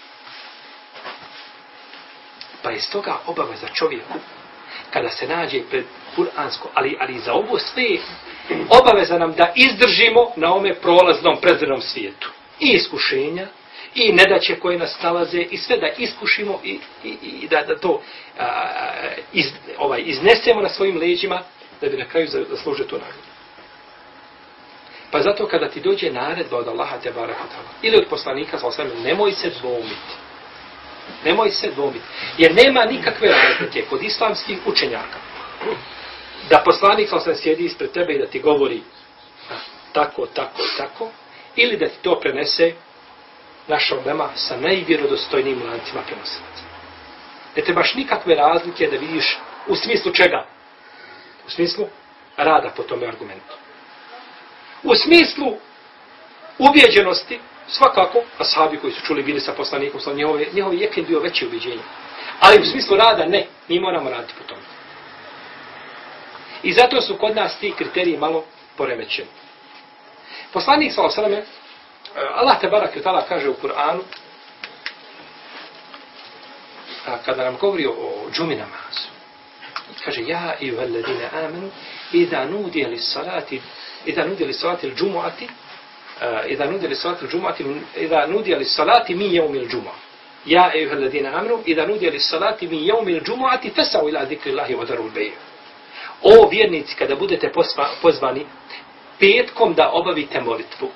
Pa je stoga obaveza čovjeku kada se nađe pred kuransko, ali, ali za ovo sve obaveza nam da izdržimo na ome prolaznom, prezrenom svijetu. I iskušenja, i nedaće koje nas nalaze i sve da iskušimo i, i, i da, da to a, iz, ovaj, iznesemo na svojim leđima da bi na kraju zaslužio tu nagradu. Pa zato kada ti dođe naredba od Allaha te baraka ta'ala ili od poslanika sallallahu alejhi ve sellem, nemoj se dvomiti. Nemoj se dvomiti. Jer nema nikakve razlike kod islamskih učenjaka da poslanik sallallahu alejhi ve sellem sjedi ispred tebe i da ti govori tako, tako, tako, ili da ti to prenese naša ulema sa najvjerodostojnijim lancima prenosilaca. Ne trebaš nikakve razlike da vidiš u smislu čega? U smislu rada po tome argumentu. U smislu ubjeđenosti, svakako, ashabi koji su čuli bili sa poslanikom, njihove, njihove jekin bio veće ubjeđenje. Ali u smislu rada ne, mi moramo raditi po tome. I zato su kod nas ti kriteriji malo poremećeni. Poslanik sallallahu alejhi ve sellem, Allah te barek ve taala kaže u Kur'anu, kada nam govori o džumi namazu, kaže ja ejuhalladine amenu idha nudiya lis-salati idha nudiya lis-salati al-jumu'ati idha nudiya lis-salati al-jumu'ati idha nudiya lis-salati min yawm al-jumu'ah ja ejuhalladine amenu idha nudiya lis-salati min yawm al-jumu'ati fas'u ila dhikrillahi wa darul bay'. O vjernici, kada budete pozvani petkom da obavite molitvu,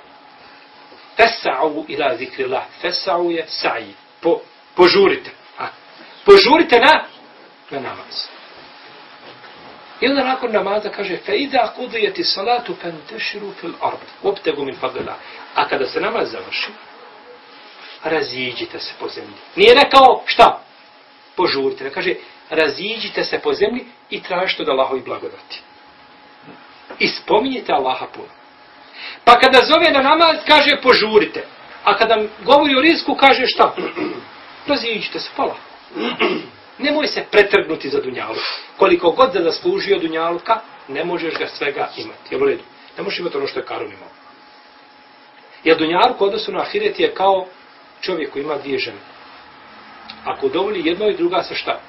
fesa'u ila zikrillah, fesa'u je sa'i, po, požurite, a, požurite na, na namaz. I onda nakon namaza kaže, fe iza kudijeti salatu fantashiru fil ard, obtegu min fadlillah. A kada se namaz završi, raziđite se po zemlji. Nije rekao šta? Požurite, ne kaže, raziđite se po zemlji i tražite od Allahovi blagodati. I spominjite Allaha puno. Pa kada zove na namaz, kaže požurite. A kada govori o rizku, kaže šta? Raziđite se pola. Nemoj se pretrgnuti za dunjaluk. Koliko god da zaslužio dunjaluka, ne možeš ga svega imati. Jel u redu? Ne možeš imati ono što je Karun imao. Jer dunjaluk u odnosu na ahiret je kao čovjek koji ima dvije žene. Ako udovolji jedno i druga se šta?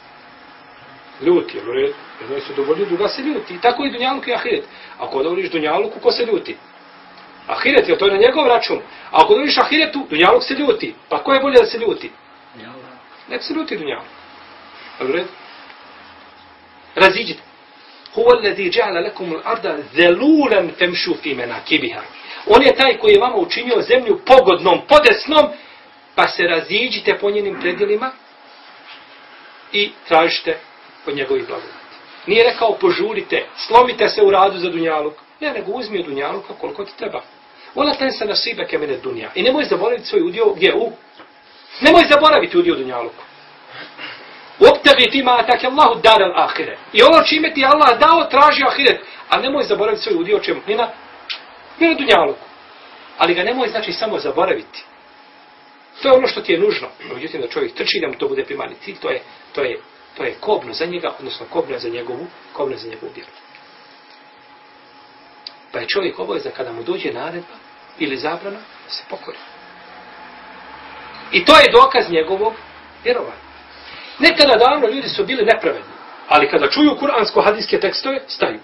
Ljuti, jel u redu? Jedno se udovolji, druga se ljuti. I tako i dunjaluk i ahiret. Ako udovoliš dunjaluku, ko se ljuti? Ahiret, jer to je na njegov račun. A ako udovoliš ahiretu, dunjaluk se ljuti. Pa ko je bolje da se ljuti? Nek se ljuti dunjaluk. Jel u redu? Raziđite. Huwa alladhi ja'ala lakum al-arda dhalulan famshu fi manakibiha. On je taj koji je vama učinio zemlju pogodnom, podesnom, pa se raziđite po njenim predjelima i tražite od njegovih blagodati. Nije rekao požurite, slomite se u radu za dunjaluk. Ne, nego uzmi od dunjaluka koliko ti treba. Vola tensa nasibeke mine dunja. I nemoj zaboraviti svoj udio gdje u. Nemoj zaboraviti udio dunjaluku. Optagi ti ma atake Allahu dar al-ahire. I ono čime ti Allah dao, traži ahiret. A nemoj zaboraviti svoj udio čemu? Ni na, ni na dunjaluku. Ali ga nemoj znači samo zaboraviti. To je ono što ti je nužno. Međutim, da čovjek trči da mu to bude primarni cilj, to je, to je, to je kobno za njega, odnosno kobno za njegovu, kobno za njegovu vjeru. Pa je čovjek obaveza kada mu dođe naredba ili zabrana, da se pokori. I to je dokaz njegovog vjerovanja. Nekada davno ljudi su bili nepravedni, ali kada čuju kuransko-hadijske tekstove, staju.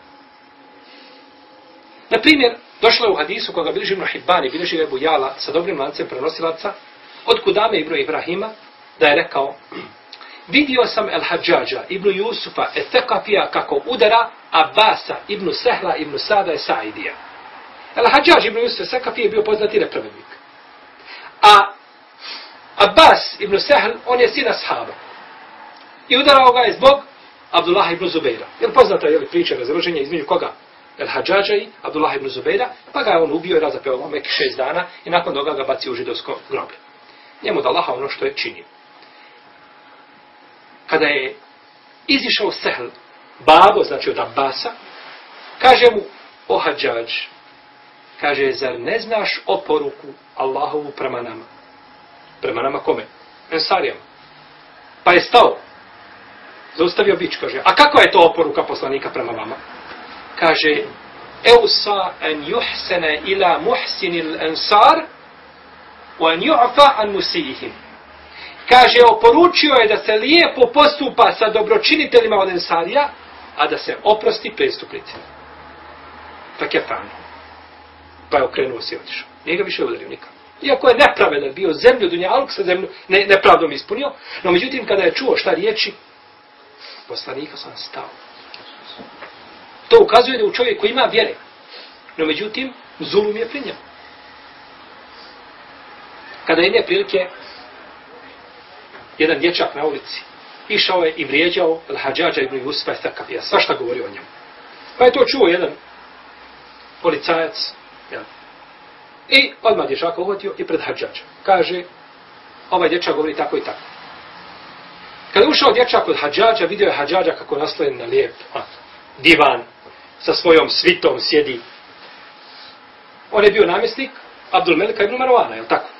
Na primjer, došlo je u hadisu koga bilježi Ibn Hibban i bilježi Ebu Jala sa dobrim lancem prenosilaca od Kudame ibn Ibrahima, da je rekao, vidio sam El-Hadžađa ibn Jusufa et-Tekafija kako udara Abasa ibn Sehla ibn Sada Sa'idija. El-Hadžađ ibn Jusuf et-Tekafija je bio poznati nepravednik. A Abbas ibn Sehl, on je sin ashaba. I udarao ga je zbog Abdullah ibn Zubeira. Jer poznata je li priča razilaženja između koga? El-Hadžađa i Abdullah ibn Zubeira, pa ga je on ubio i razapeo u Mekke šest dana i nakon toga ga bacio u židovsko groblje. Njemu da Allaha ono što je činio. Kada je izišao Sehl, babo, znači od Abbasa, kaže mu, o Hadžađ, kaže, zar ne znaš oporuku Allahovu prema nama? Prema nama kome? Ensarijama. Pa je stao. Zaustavio bić, kaže, a kako je to oporuka poslanika prema vama? Kaže, eusa en juhsene ila muhsinil ensar, wa en ju'fa an musihim. Kaže, oporučio je da se lijepo postupa sa dobročiniteljima od ensarija, a da se oprosti prestupnicima. Tak je fano. Pa je okrenuo se i otišao. Nije ga više udario nikako. Iako je nepravedan bio zemlju, dunjaluk sa zemlju, ne, nepravdom ispunio, no međutim kada je čuo šta riječi, poslanika sam stao. To ukazuje da u čovjeku ima vjere. No međutim, zulum je pri njemu. Kada jedne prilike jedan dječak na ulici išao je i vrijeđao Al-Hadžadža ibn Jusufa Thakafija, svašta govori o njemu. Pa je to čuo jedan policajac, ja. I odmah dječaka uhvatio i pred Hadžadža. Kaže, ovaj dječak govori tako i tako. Kada je ušao dječak od Hadžadža, vidio je Hadžadža kako naslojen na lijep a, divan, sa svojom svitom sjedi. On je bio namjesnik Abdul Melika ibn Marwana, je li tako?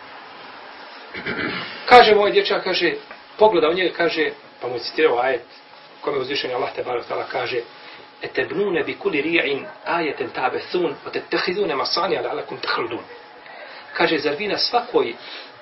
Kaže moj dječak, kaže, pogleda u njega, kaže, pa mu je citirao ajet, kome je uzvišen Allah te barek tala, kaže, etebnune bi kuli ri'in ajeten tabethun, o te tehidune masani, ali alakum tehludun. Kaže, zar vi na svakoj,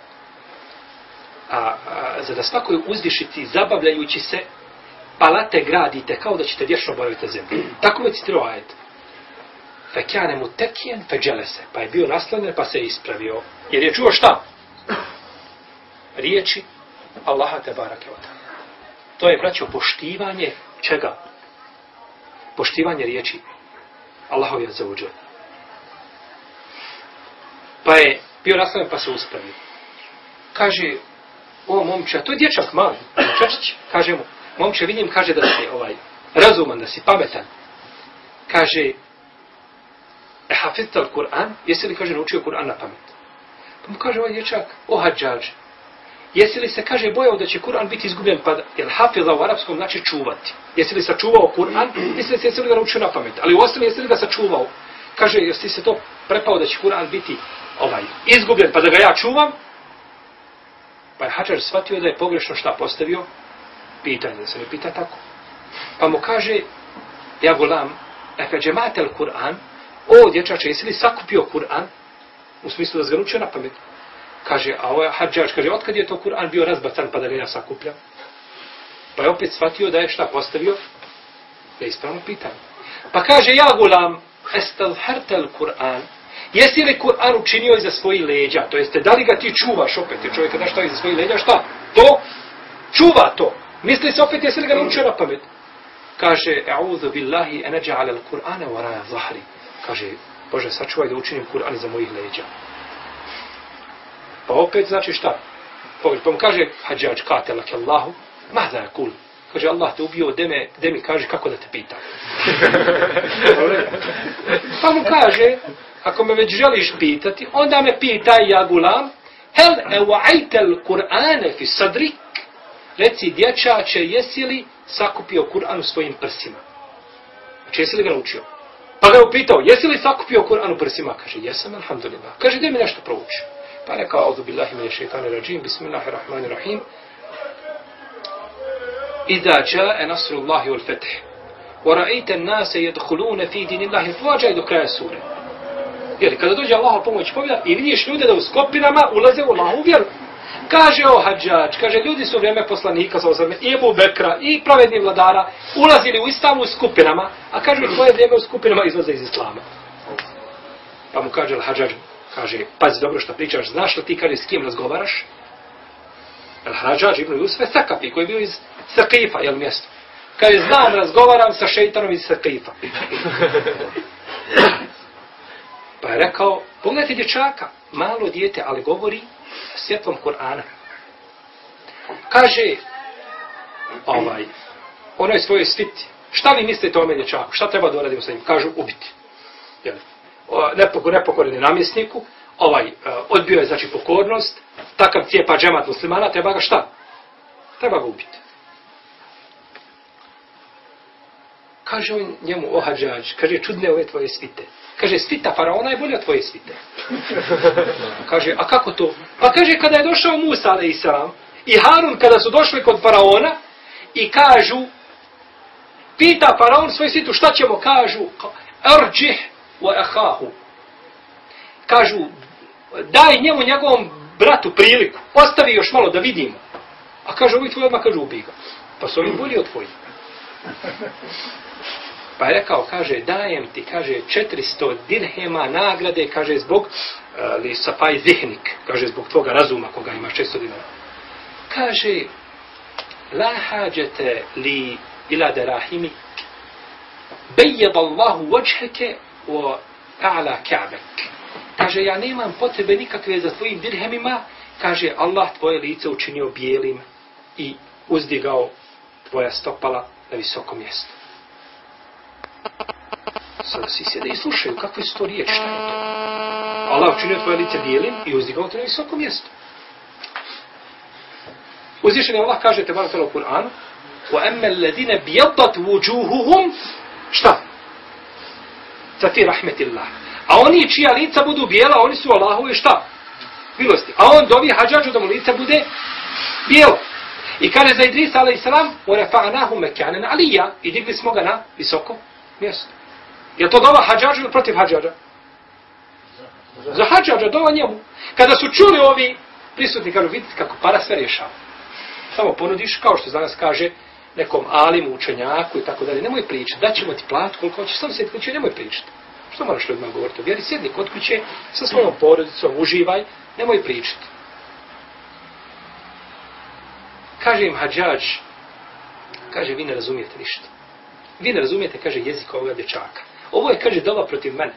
a, a, zar na svakoj uzvišici, zabavljajući se, palate gradite kao da ćete vječno boraviti na zemlji. Tako me citirao ajet. Fekjane mu tekijen feđele se. Pa je bio naslonjen pa se ispravio. Jer je čuo šta? Riječi Allaha te barake od. To je, braćo, poštivanje čega? Poštivanje riječi Allahovi azzavuđel. Pa je bio naslonjen pa se uspravio. Kaže, o momče, to je dječak mali, čačić. Kaže mu, momče, vidim, kaže da si ovaj, razuman, da si pametan. Kaže, e hafizta al-Kur'an, jesi li, kaže, naučio Kur'an na pamet? Pa mu kaže ovaj dječak, o Hadžadž, jesi li se, kaže, bojao da će Kur'an biti izgubljen, pa jer hafiza u arapskom znači čuvati. Jesi li sačuvao Kur'an, jesi li, jesi li ga naučio na pamet? Ali u osnovi jesi li ga sačuvao? Kaže, jesi li se to prepao da će Kur'an biti ovaj, izgubljen, pa da ga ja čuvam? Pa je Hadžadž shvatio da je pogrešno šta postavio? Pitanje, da se ne pita tako. Pa mu kaže, ja gulam, efe džematel Kur'an, o dječače, jesi li sakupio Kur'an? U smislu da se ga naučio na pamet. Kaže, a ovo je Hadžadž, kaže, otkad je to Kur'an bio razbacan pa da ga ja sakupljam? Pa je opet shvatio da je šta postavio? Da je ispravno pitanje. Pa kaže, ja gulam, estazhertel Kur'an, jesi li Kur'an učinio iza svojih leđa? To jeste, da li ga ti čuvaš opet? Jer čovjek kada šta iza svojih leđa, šta? To čuva to. Misli se opet, jesi li ga naučio na pamet? Kaže, a'udhu billahi ene ja'ala al-Kur'ana wara'a zahri. Kaže, Bože, sačuvaj da učinim Kur'an iza mojih leđa. Pa opet znači šta? Pa mu kaže, Hadžadž, katelak Allahu, mahda je kul. Kaže, Allah te ubio, de, me, de mi kaže kako da te pitam. Pa mu kaže, ako me već želiš pitati, onda me pitaj, ja gulam, hel ewa'ajtel Kur'ane fi sadrik? Reci, dječače, jesi li sakupio Kur'an u svojim prsima? Znači, jesi li ga naučio? Pa ga je upitao, jesi li sakupio Kur'an u prsima? Kaže, jesam, alhamdulillah. Kaže, daj mi nešto prouči. Pa rekao, auzu billahi mine šeitanir rajim, bismillahirrahmanirrahim. Iza jaa nasrullahi wal fath. Wa ra'aita an-nasa yadkhuluna fi dinillahi afwaja do kraja sure. Jer kada dođe Allahova pomoć, pobjeda i vidiš ljude da u skupinama ulaze u Allahovu vjeru. Kaže o Hadžadž, kaže, ljudi su u vrijeme poslanika, i Ebu Bekra, i pravednih vladara, ulazili u islamu u skupinama, a kaže, u tvoje vrijeme u skupinama izlaze iz islama. Pa mu kaže Hadžadž, kaže, pazi dobro što pričaš, znaš li ti, kaže, s kim razgovaraš? Hadžadž ibn Jusuf Thakafi, koji je bio iz Sakifa, jel mjesto? Kaže, znam, razgovaram sa šejtanom iz Sakifa. Pa je rekao, pogledajte dječaka, malo dijete, ali govori svjetlom Kur'ana. Kaže, ovaj, onoj svojoj sviti, šta vi mislite o ome dječaku? Šta treba da uradimo sa njim? Kažu, ubiti. Nepokor, nepokorni namjesniku, ovaj, odbio je, znači, pokornost, takav cijepa džemat muslimana, treba ga šta? Treba ga ubiti. Kaže on njemu, o Hadžadž, kaže, čudne ove tvoje svite. Kaže, svita faraona je bolja od tvoje svite. Kaže, a kako to? Pa kaže, kada je došao Musa, alejselam, i Harun, kada su došli kod faraona, i kažu, pita faraon svoju svitu, šta ćemo? Kažu, arđih wa ahahu. Kažu, daj njemu, njegovom bratu priliku, ostavi još malo da vidimo. A kaže, ovi tvoji odmah kažu, ubij ga. Pa su ovi bolji od tvoji. Pa je rekao, kaže, dajem ti, kaže, četiristo dirhema nagrade, kaže, zbog uh, li safaj zihnik, kaže, zbog tvoga razuma koga imaš često dinara. Kaže, la hađete li ila derahimi, bejjed Allahu vajheke o a'la ka'bek. Kaže, ja nemam potrebe nikakve za tvojim dirhemima, kaže, Allah tvoje lice učinio bijelim i uzdigao tvoja stopala na visoko mjesto. Sada svi sjede i slušaju kakve su to riječi, šta je to? Allah učinio tvoje lice bijelim i uzdigao te na visoko mjesto. Uzvišeni Allah kaže te baratela u Kur'anu وَأَمَّا الَّذِينَ بِيَضَّتْ وُجُوهُهُمْ šta? Zafi rahmetillah. A oni čija lica budu bijela, oni su Allahove šta? Milosti. A on dovi hađađu da mu lice bude bijelo. I kaže za Idrisa alaihissalam وَرَفَعَنَاهُ مَكَانًا عَلِيًّا i digli smo ga na visoko mjesto. Je to dova hađađu ili protiv hađađa? Za hađađa, dova njemu. Kada su čuli ovi prisutni, kažu, vidite kako para sve rješava. Samo ponudiš, kao što danas kaže nekom alimu, učenjaku i tako dalje. Nemoj pričati, daćemo ti plat koliko hoćeš, samo sjedi kod kuće, nemoj pričati. Što moraš ljudima govoriti? Vjeri, sjedni kod kuće sa svojom porodicom, uživaj, nemoj pričati. Kaže im hađađ, kaže, vi ne razumijete ništa. Vi ne razumijete, kaže, jezik ovoga dječaka. Ovo je, kaže, dova protiv mene.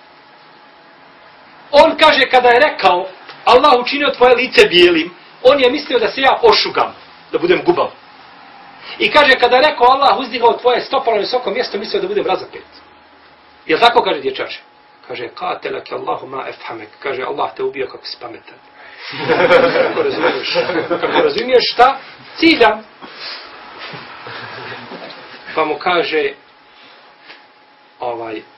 On kaže, kada je rekao, Allah učinio tvoje lice bijelim, on je mislio da se ja ošugam, da budem gubav. I kaže, kada je rekao, Allah uzdigao tvoje stopalo na visoko mjesto, mislio da budem razapet. Jel tako kaže dječače? Kaže, katelake Allahu ma efhamek. Kaže, Allah te ubio kako si pametan. Kako razumiješ? Kako razumiješ šta? Ciljam. Pa mu kaže, ovaj,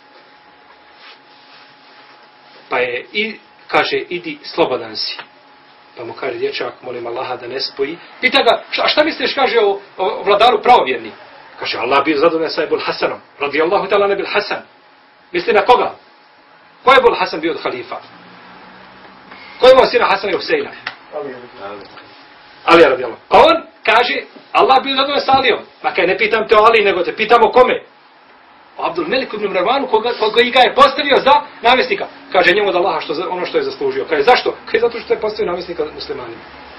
pa je, i, kaže, idi, slobodan si. Pa mu kaže dječak, molim Allaha da ne spoji. Pita ga, šta, šta misliš, kaže, o, o vladaru pravovjerni? Kaže, Allah bio zadovoljan sa Ebul Hasanom. Radi Allahu ta'ala ne bil Hasan. Misli na koga? Ko je Ebul Hasan bio od halifa? Ko je imao sina Hasana i Huseina? Ali je radi Allah. Pa on kaže, Allah bio zadovoljan sa Alijom. Ma kaj, ne pitam te o Ali, nego te pitam o kome? O Abdul Meliku ibn Marwanu, koga, koga ga je postavio za namjesnika. Kaže njemu da Allaha što, ono što je zaslužio. Kaže, zašto? Kaže, zato što je postavio namjesnika muslimanima.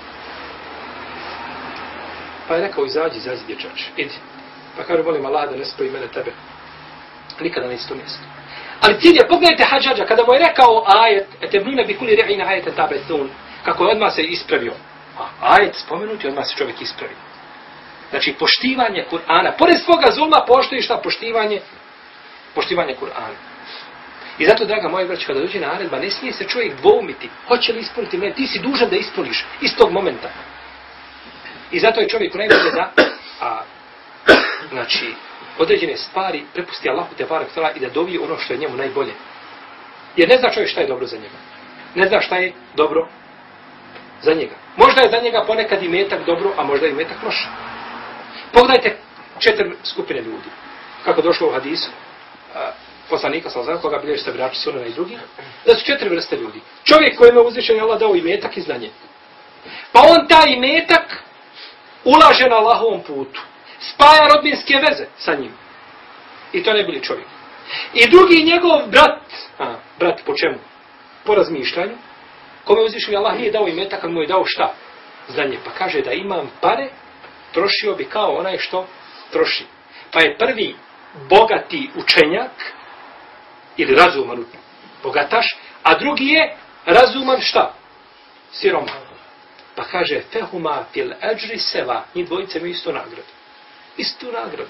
Pa je rekao, izađi, izađi dječače, idi. Pa kaže, molim Allaha da ne spoji mene tebe. Nikada neće to mjesto. Ali cilj je, pogledajte hađađa, kada mu je rekao ajet, etebnune bi kuli re'ina ajete tabetun, kako je odmah se ispravio. A ajet spomenuti, odmah se čovjek ispravi. Znači, poštivanje Kur'ana. Pored svoga zulma poštoji šta? Poštivanje, poštivanje Kur'ana. I zato, draga moja braća, kada dođe naredba, ne smije se čovjek dvoumiti. Hoće li ispuniti? Ne, ti si dužan da ispuniš iz tog momenta. I zato je čovjek najbolje da, a, znači, određene stvari prepusti Allahu te barek tala i da dovi ono što je njemu najbolje. Jer ne zna čovjek šta je dobro za njega. Ne zna šta je dobro za njega. Možda je za njega ponekad i metak dobro, a možda i metak loš. Pogledajte četiri skupine ljudi. Kako došlo u hadisu a, poslanika, sallallahu koga bilježi sabirači sunana i drugi, da su četiri vrste ljudi. Čovjek kojima je uzvišen Allah dao imetak i znanje. Pa on taj imetak ulaže na Allahovom putu. Spaja rodbinske veze sa njim. I to ne bili čovjek. I drugi njegov brat, a, brat po čemu? Po razmišljanju, kome je uzvišen Allah nije dao imetak, ali mu je dao šta? Znanje. Pa kaže da imam pare, trošio bi kao onaj što troši. Pa je prvi bogati učenjak, ili razuman bogataš, a drugi je razuman šta? Siroman. Pa kaže, fehuma fil ajri seva, njih dvojice imaju istu nagradu. Istu nagradu.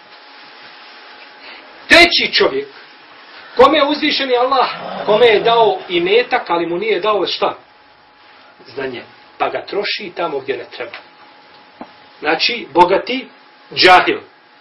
Treći čovjek, kome je uzvišeni Allah, kome je dao imetak, ali mu nije dao šta? Znanje. Pa ga troši tamo gdje ne treba. Znači, bogati džahil.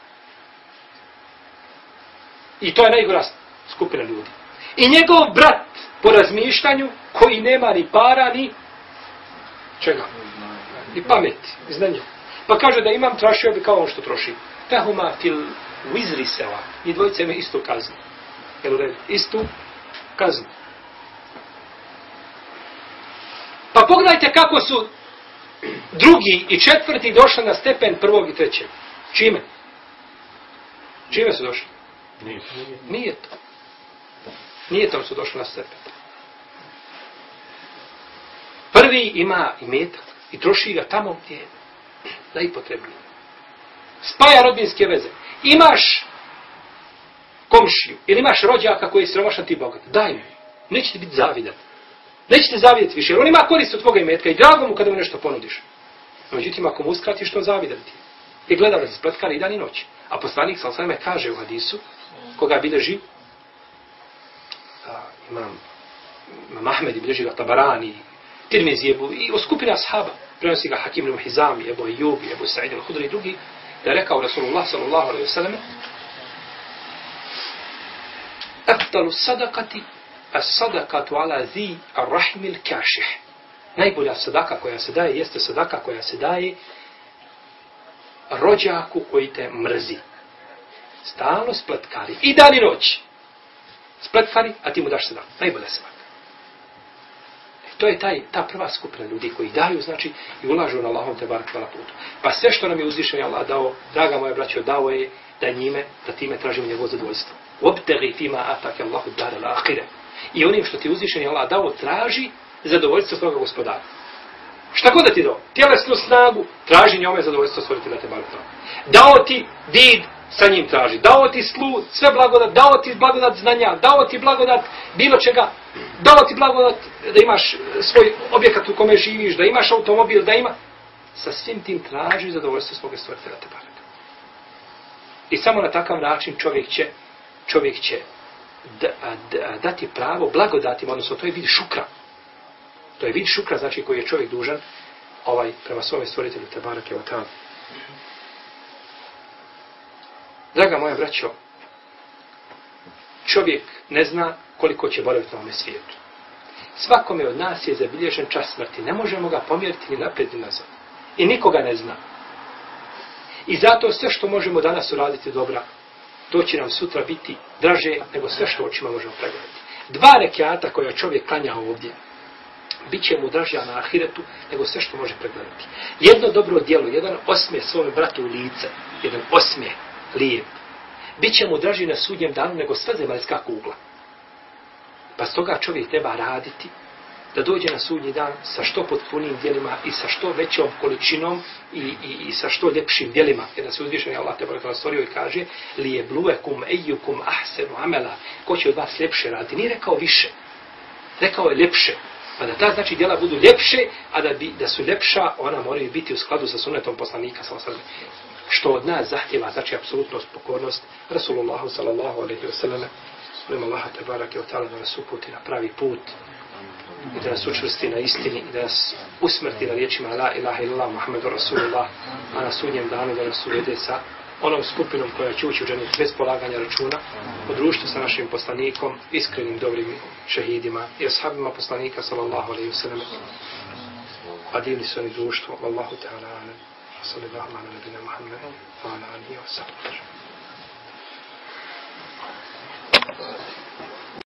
I to je najgora skupina ljudi. I njegov brat, po razmišljanju, koji nema ni para, ni čega? Ni pameti, ni znanja. Pa kaže da imam, trašio bi kao on što troši. Fehuma fil wizri seva. I dvojice imaju istu kaznu. Jel u redu? Istu kaznu. Pa pogledajte kako su drugi i četvrti došli na stepen prvog i trećeg. Čime? Čime su došli? Nije. Nije to. Nije to su došli na stepen. Prvi ima imetak i troši ga tamo gdje je najpotrebnije. Spaja rodbinske veze. Imaš komšiju ili imaš rođaka koji je siromašan, ti bogat. Daj mu. Nećete biti zavidan. Nećete zavidjeti više, jer on ima korist od tvoga imetka i drago mu kada mu nešto ponudiš. Međutim, ako mu uskratiš, to zavidan ti. I gledao da se spletkari i dan i noć. A poslanik sallallahu alejhi ve sellem kaže u hadisu, koga bilježi, imam, imam Ahmed i bilježi ga Tabarani, Tirmizi i o skupine ashaba, prenosi ga Hakim ibn Hizam, Ebu Eyyub, Ebu Sa'id al-Hudri i drugi, da je rekao Rasulullah sallallahu alejhi ve sellem, afdalu sadaqati as-sadaqatu ala zi ar-rahmi al-kashih. Najbolja sadaka koja se daje jeste sadaka koja se daje rođaku koji te mrzi. Stalno spletkari. I dan i noć. Spletkari, a ti mu daš sadaka. Najbolja sadaka. E, to je taj, ta prva skupina ljudi koji daju, znači, i ulažu na Allahom te barak vala putu. Pa sve što nam je uzvišen Allah dao, draga moja braćo, dao je da njime, da time tražimo njegovo zadovoljstvo. Obtegi fima atake Allahu dara la akhire. I onim što ti uzvišen Allah dao, traži zadovoljstvo svoga gospodara. Šta god da ti dao? Tjelesnu snagu, traži njome zadovoljstvo stvoritelja te barak vala. Dao ti vid, sa njim traži. Dao ti slu, sve blagodat, dao ti blagodat znanja, dao ti blagodat bilo čega, dao ti blagodat da imaš svoj objekat u kome živiš, da imaš automobil, da ima. Sa svim tim traži zadovoljstvo svoga stvoritelja te barak. I samo na takav način čovjek će, čovjek će da, da, dati pravo blagodatima, odnosno to je vid šukra. To je vid šukra, znači koji je čovjek dužan ovaj, prema svome stvoritelju te barake o tamo. Draga moja braćo, čovjek ne zna koliko će boraviti na ovome svijetu. Svakome od nas je zabilježen čas smrti. Ne možemo ga pomjeriti ni naprijed ni nazad. I nikoga ne zna. I zato sve što možemo danas uraditi dobra, to će nam sutra biti draže nego sve što očima možemo pregledati. Dva rekiata koja čovjek klanja ovdje, bit će mu dražja na ahiretu nego sve što može pregledati. Jedno dobro djelo, jedan osmijeh svome bratu u lice, jedan osmijeh lijep, bit će mu draži na sudnjem danu nego sva zemaljska kugla. Pa stoga čovjek treba raditi da dođe na sudnji dan sa što potpunim djelima i sa što većom količinom i, i, i sa što ljepšim djelima. Jer da se uzvišen Allah te barekala stvorio i kaže li je bluekum ejukum ahsenu amela, ko će od vas ljepše raditi. Nije rekao više, rekao je ljepše. Pa da ta znači djela budu ljepše, a da, bi, da su ljepša, ona moraju biti u skladu sa sunnetom poslanika sallallahu alejhi ve sellem. Što od nas zahtjeva, znači apsolutnost, pokornost Rasulullahu sallallahu alejhi ve sellem. Molim Allaha te barake ve taala da nas uputi na pravi put i da nas učvrsti na istini i da nas usmrti na riječima la ilaha illallah Muhammedur Rasulullah, a na sudnjem danu da nas uvede sa onom skupinom koja će ući u džennet bez polaganja računa, u društvu sa našim poslanikom, iskrenim dobrim šehidima i ashabima poslanika sallallahu alejhi ve sellem. A divni su oni društvo, wallahu ta'ala alam. Sallallahu ala nabina Muhammed wa ala alihi wa sallam.